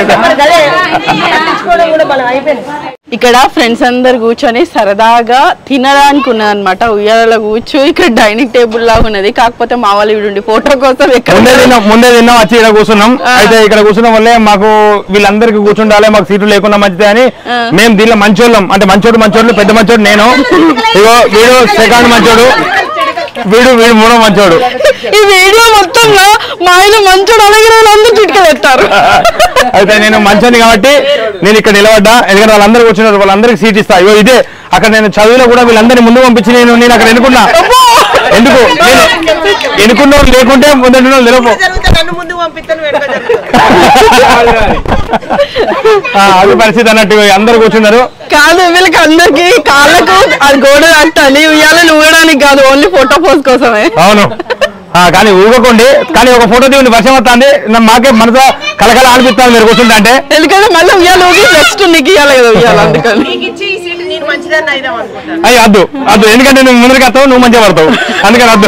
ఇక్కడ ఫ్రెండ్స్ అందరు కూర్చొని సరదాగా తినడానికి ఉన్నది అనమాట. ఉయ్యాలలో కూర్చో ఇక్కడ డైనింగ్ టేబుల్ లాగా ఉన్నది. కాకపోతే మా వాళ్ళు వీడు ఫోటో కోసం ముందే తిన్నాం వచ్చి ఇక్కడ కూర్చున్నాం. అయితే ఇక్కడ కూర్చున్నాం వల్లే మాకు వీళ్ళందరికి కూర్చుండాలి, మాకు సీట్లు లేకుండా మంచిదే అని మేము దీనిలో మంచోళ్ళం. అంటే మంచోడు పెద్ద మంచోడు నేను. ఇగో వీడు సెకండ్ మంచోడు, వీడు మూడో మంచోడు. ఈ వీడియో మొత్తంలో మా ఆయన మంచోడు అలాగే అందరూ చిట్కలు ఎత్తారు. అయితే నేను మంచోని కాబట్టి నేను ఇక్కడ నిలబడ్డా. ఎందుకంటే వాళ్ళందరూ కూర్చున్నారు, వాళ్ళందరికి సీట్ ఇస్తా. ఇగో ఇదే అక్కడ నేను చదువులో కూడా వీళ్ళందరినీ ముందు పంపించి నేను అక్కడ ఎన్నుకున్నా. ఎందుకు ఎన్నుకున్న లేకుంటే ముందు నిలబో అది పరిస్థితి అన్నట్టు. అందరు కూర్చున్నారు కాదు వీళ్ళకి అందరికి కాళ్ళకు అది గోడ కట్టాలి. ఉయ్యాలని ఊగడానికి కాదు, ఓన్లీ ఫోటో పోజ్ కోసమే. అవును కానీ ఊగకండి. కానీ ఒక ఫోటో తీయండి, వర్షం వస్తుంది. మాకే మనసు కలకల అనిపిస్తాను మీరు కూర్చుంటే. అంటే ఎందుకంటే మళ్ళీ ఉయ్యాలి ఊగి నెక్స్ట్ నీకు ఇయ్యాలి కదా ఉయ్యాలి. అందుకని అయ్యి వద్దు ఎందుకంటే నువ్వు ముందుకు వస్తావు, నువ్వు మంచిగా పడతావు. అందుకని వద్దు.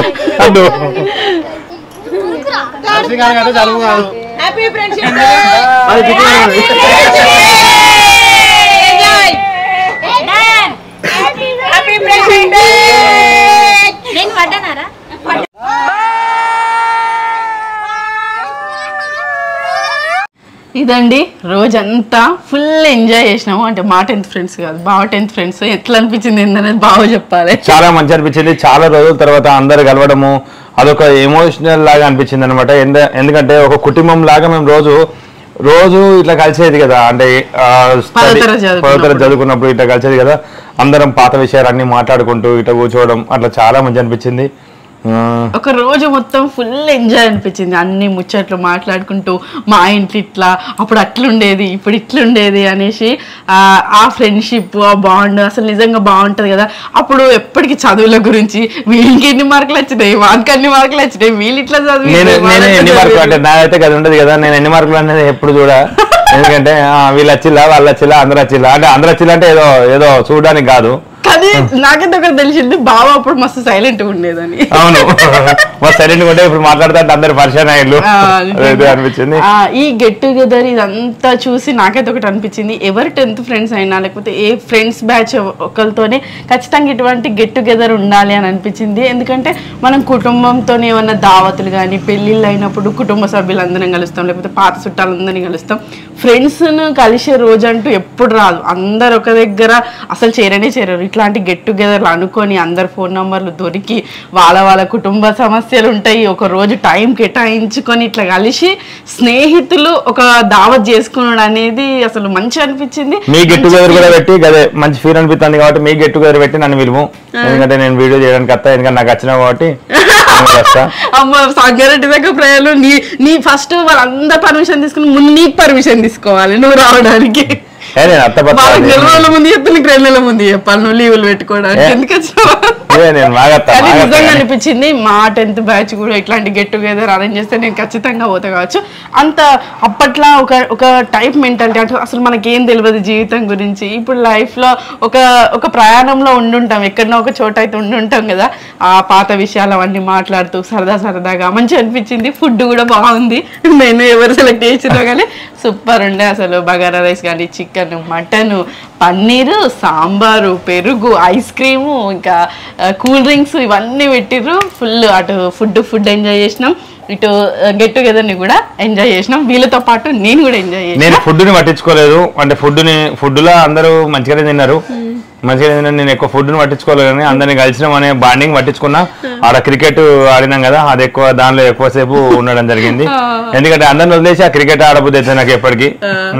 ఇదండి రోజంతా ఫుల్ ఎంజాయ్ చేసినాము. అంటే మా 10th ఫ్రెండ్స్ కాదు, బావ 10th ఫ్రెండ్స్. ఎట్లా అనిపించింది ఏందనేది బావ చెప్పాలి. చాలా మంచి అనిపించింది. చాలా రోజుల తర్వాత అందరు కలవడము అదొక ఎమోషనల్ లాగా అనిపించింది అనమాట. ఎందుకంటే ఒక కుటుంబం లాగా మేము రోజు ఇట్లా కలిసేది కదా. అంటే 10వ తరగతి చదువుకున్నప్పుడు ఇట్లా కలిసేది కదా. అందరం పాత విషయాలన్నీ మాట్లాడుకుంటూ ఇట్లా కూర్చోవడం అట్లా చాలా మంచి అనిపించింది. ఒక రోజు మొత్తం ఫుల్ ఎంజాయ్ అనిపించింది. అన్ని ముచ్చట్లు మాట్లాడుకుంటూ మా ఇంట్లో ఇట్లా అప్పుడు అట్లుండేది ఇప్పుడు ఇట్లుండేది అనేసి ఆ ఫ్రెండ్షిప్ ఆ బాండ్ అసలు నిజంగా బాగుంటది కదా. అప్పుడు ఎప్పటికీ చదువుల గురించి వీళ్ళకి ఎన్ని మార్కులు వచ్చినాయి, వాళ్ళకి అన్ని మార్కులు వచ్చినాయి, వీళ్ళు ఇట్లా చదివి ఎన్ని మార్కులు అంటే నాదైతే కదా ఉండదు కదా. నేను ఎన్ని మార్కులు అనేది ఎప్పుడు చూడా. ఎందుకంటే వీళ్ళు వచ్చిల్లా వాళ్ళు వచ్చిల్లా అందరు వచ్చిల్లా. అంటే అందరు వచ్చిల్లా అంటే ఏదో చూడడానికి కాదు. కానీ నాకైతే ఒకటి తెలిసింది బావ అప్పుడు మస్తు సైలెంట్ గా ఉండేదని. అవును సైలెంట్ గా ఉంటే ఇప్పుడు మాట్లాడుతా అందరు పరిచయం అయ్యారు అనిపించింది. ఈ గెట్ టుగెదర్ ఇదంతా చూసి నాకైతే ఒకటి అనిపించింది, ఎవరు 10th ఫ్రెండ్స్ అయినా లేకపోతే ఏ ఫ్రెండ్స్ బ్యాచ్ ఒకరితోనే ఖచ్చితంగా ఇటువంటి గెట్ టుగెదర్ ఉండాలి అని అనిపించింది. ఎందుకంటే మనం కుటుంబంతో ఏమన్నా దావతులు కానీ పెళ్ళిళ్ళు అయినప్పుడు కుటుంబ సభ్యులందరం కలుస్తాం, లేకపోతే పాత చుట్టాలందరినీ కలుస్తాం. ఫ్రెండ్స్ను కలిసే రోజు అంటూ ఎప్పుడు రాదు, అందరు ఒక దగ్గర అసలు చేరనే చేరరు. ఇట్లాంటి గెట్ టుగెదర్లు అనుకొని అందరు ఫోన్ నంబర్లు దొరికి వాళ్ళ కుటుంబ సమస్యలు ఉంటాయి, ఒక రోజు టైం కేటాయించుకొని ఇట్లా కలిసి స్నేహితులు ఒక దావత్ చేసుకున్నాడు అనేది అసలు మంచి అనిపించింది. మీ గెట్ టుగెదర్ కూడా పెట్టి అదే మంచి ఫీల్ అనిపిస్తుంది కాబట్టి మీ గెట్ టుగెదర్ పెట్టి నన్ను పిలువు, ఎందుకంటే నేను వీడియో చేయడానికి వస్తా, ఎందుకంటే నాకు వచ్చినావు కాబట్టి అమ్మ సంగారెడ్డి దగ్గర ప్రయాణం నీ ఫస్ట్ వాళ్ళందరూ పర్మిషన్ తీసుకుని ముందు నీకు పర్మిషన్ తీసుకోవాలి నువ్వు రావడానికి. వాళ్ళకి 2 నెలల ముందు చెప్తే నీకు 2 నెలల ముందు చెప్పాలి నువ్వు లీవులు పెట్టుకోవడానికి. ఎందుకు నిజంగా అనిపించింది మా 10th బ్యాచ్ కూడా ఇట్లాంటి గెట్ టుగెదర్ అరేంజ్ చేస్తే నేను ఖచ్చితంగా పోతా కావచ్చు. అంత అప్పట్లో ఒక టైప్ మెంటాలిటీ అంటే అసలు మనకేం తెలియదు జీవితం గురించి. ఇప్పుడు లైఫ్ లో ఒక ప్రయాణంలో ఉండుంటాం, ఎక్కడన్నా ఒక చోట అయితే ఉండుంటాం కదా, ఆ పాత విషయాలు అవన్నీ మాట్లాడుతూ సరదాగా మంచిగా అనిపించింది. ఫుడ్ కూడా బాగుంది, నేను ఎవరు సెలెక్ట్ చేసినా కానీ సూపర్ ఉండే. అసలు బగారా రైస్ కానీ చికెన్, మటన్, పన్నీరు, సాంబారు, పెరుగు, ఐస్ క్రీము, ఇంకా కూల్ డ్రింక్స్ ఇవన్నీ పెట్టిర్రు. ఫుల్ అటు ఫుడ్ ఎంజాయ్ చేసినాం, ఇటు గెట్ టుగెదర్ ని కూడా ఎంజాయ్ చేసినాం. వీళ్ళతో పాటు నేను కూడా ఎంజాయ్ చేసిన. నేను ఫుడ్ ని పట్టించుకోలేదు, అంటే ఫుడ్ లో అందరూ మంచిగానే తిన్నారు, నేను ఎక్కువ ఫుడ్ ని పట్టించుకోలేదు కానీ అందరినీ కలిసినాం అనే బాండింగ్ పట్టించుకున్నా. ఆడ క్రికెట్ ఆడినాం కదా, అది దానిలో ఎక్కువసేపు ఉండడం జరిగింది. ఎందుకంటే అందరిని వదిలేసి ఆ క్రికెట్ ఆడబుద్ధి అయితే నాకు ఎప్పటికీ.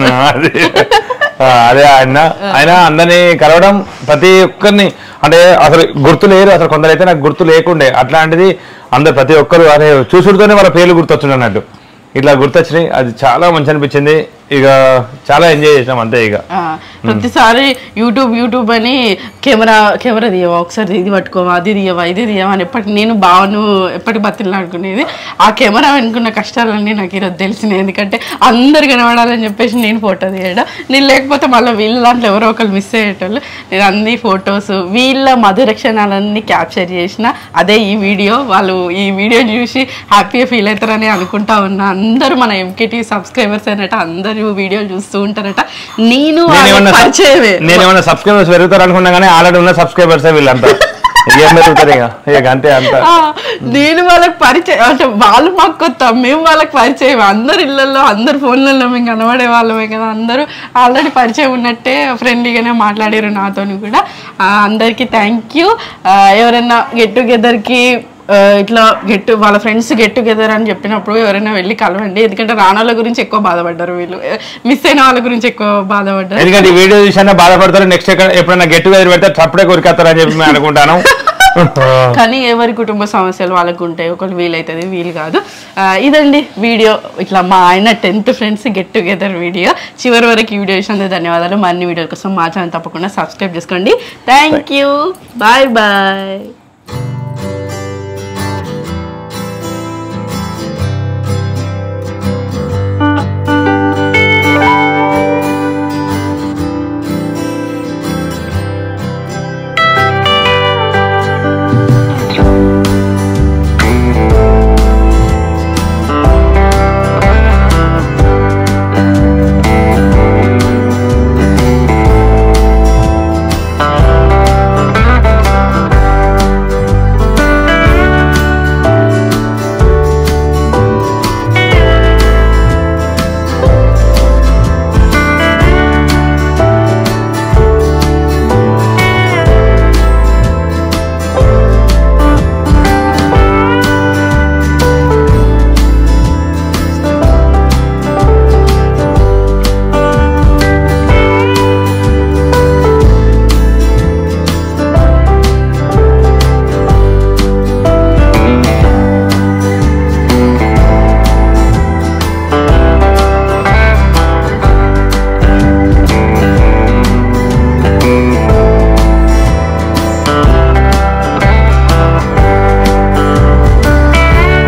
అదే ఆయన అందరినీ కలవడం, ప్రతి ఒక్కరిని అంటే అసలు గుర్తు లేరు, అసలు కొందరైతే నాకు గుర్తు లేకుండే, అట్లాంటిది అందరు ప్రతి ఒక్కరు అదే చూసుడుతోనే వాళ్ళ పేర్లు గుర్తొచ్చుండే అన్నట్టు ఇట్లా గుర్తొచ్చినాయి. అది చాలా మంచి అనిపించింది. ఇక చాలా ఎంజాయ్ చేసాం అంతే. ఇక ప్రతిసారి యూట్యూబ్ అని కెమెరా తీయవా, ఒకసారి ఇది పట్టుకోవా, అది తీయవా, ఇది తీయవా అని నేను బావను ఎప్పటి బతిలాడుకునేది. ఆ కెమెరా వెనుకున్న కష్టాలన్నీ నాకు ఈరోజు తెలిసినాయి. ఎందుకంటే అందరు కనబడాలని చెప్పేసి నేను ఫోటో తీయడం, నేను లేకపోతే మళ్ళీ వీళ్ళ దాంట్లో ఎవరో ఒకరు మిస్ అయ్యేటోళ్ళు. నేను అన్ని ఫొటోస్ వీళ్ళ మధుర క్షణాలన్నీ క్యాప్చర్ చేసిన. అదే ఈ వీడియో, వాళ్ళు ఈ వీడియో చూసి హ్యాపీగా ఫీల్ అవుతారని అనుకుంటా ఉన్నా. అందరూ మన ఎంకేటీ సబ్స్క్రైబర్స్ అయినట్టు అందరూ వీడియోలు చూస్తూ ఉంటారట. నేనేమన్నా సబ్స్క్రైబర్స్ పెరుగుతారు అనుకున్నా కానీ ఆల్రెడీ ఉన్న సబ్స్క్రైబర్స్ వీళ్ళంతా అంతే అంత. నేను వాళ్ళకి పరిచయం అంటే వాళ్ళు మాకు కొత్త, మేము వాళ్ళకి పరిచయం. అందరు ఇళ్లలో అందరు ఫోన్లలో మేము కనబడే వాళ్ళమే కదా, అందరూ ఆల్రెడీ పరిచయం ఉన్నట్టే ఫ్రెండ్లీగానే మాట్లాడారు నాతోని కూడా. అందరికీ థ్యాంక్ యూ. ఎవరైనా గెట్ టుగెదర్కి ఇట్లా వాళ్ళ ఫ్రెండ్స్ గెట్ టుగెదర్ అని చెప్పినప్పుడు ఎవరైనా వెళ్ళి కలవండి. ఎందుకంటే రాణాల గురించి ఎక్కువ బాధపడ్డారు, వీళ్ళు మిస్ అయిన వాళ్ళ గురించి ఎక్కువ బాధపడ్డారు. ఎందుకంటే ఈ వీడియో చూసినా బాధపడతారు, నెక్స్ట్ ఎప్పుడైనా గెట్ టుగెదర్ పెడితే తప్పుడే కొరికేస్తారు అని చెప్పి అనుకుంటాను. కానీ ఎవరి కుటుంబ సమస్యలు వాళ్ళకు ఉంటాయి, ఒకరు వీలైతుంది వీలు కాదు. ఇదండి వీడియో, ఇట్లా మా ఆయన 10th friends get together video. చివరి వరకు ఈ వీడియో చూసినందుకు ధన్యవాదాలు. మరిన్ని వీడియోల కోసం మా ఛానల్ తప్పకుండా సబ్స్క్రైబ్ చేసుకోండి. Thank you, bye bye.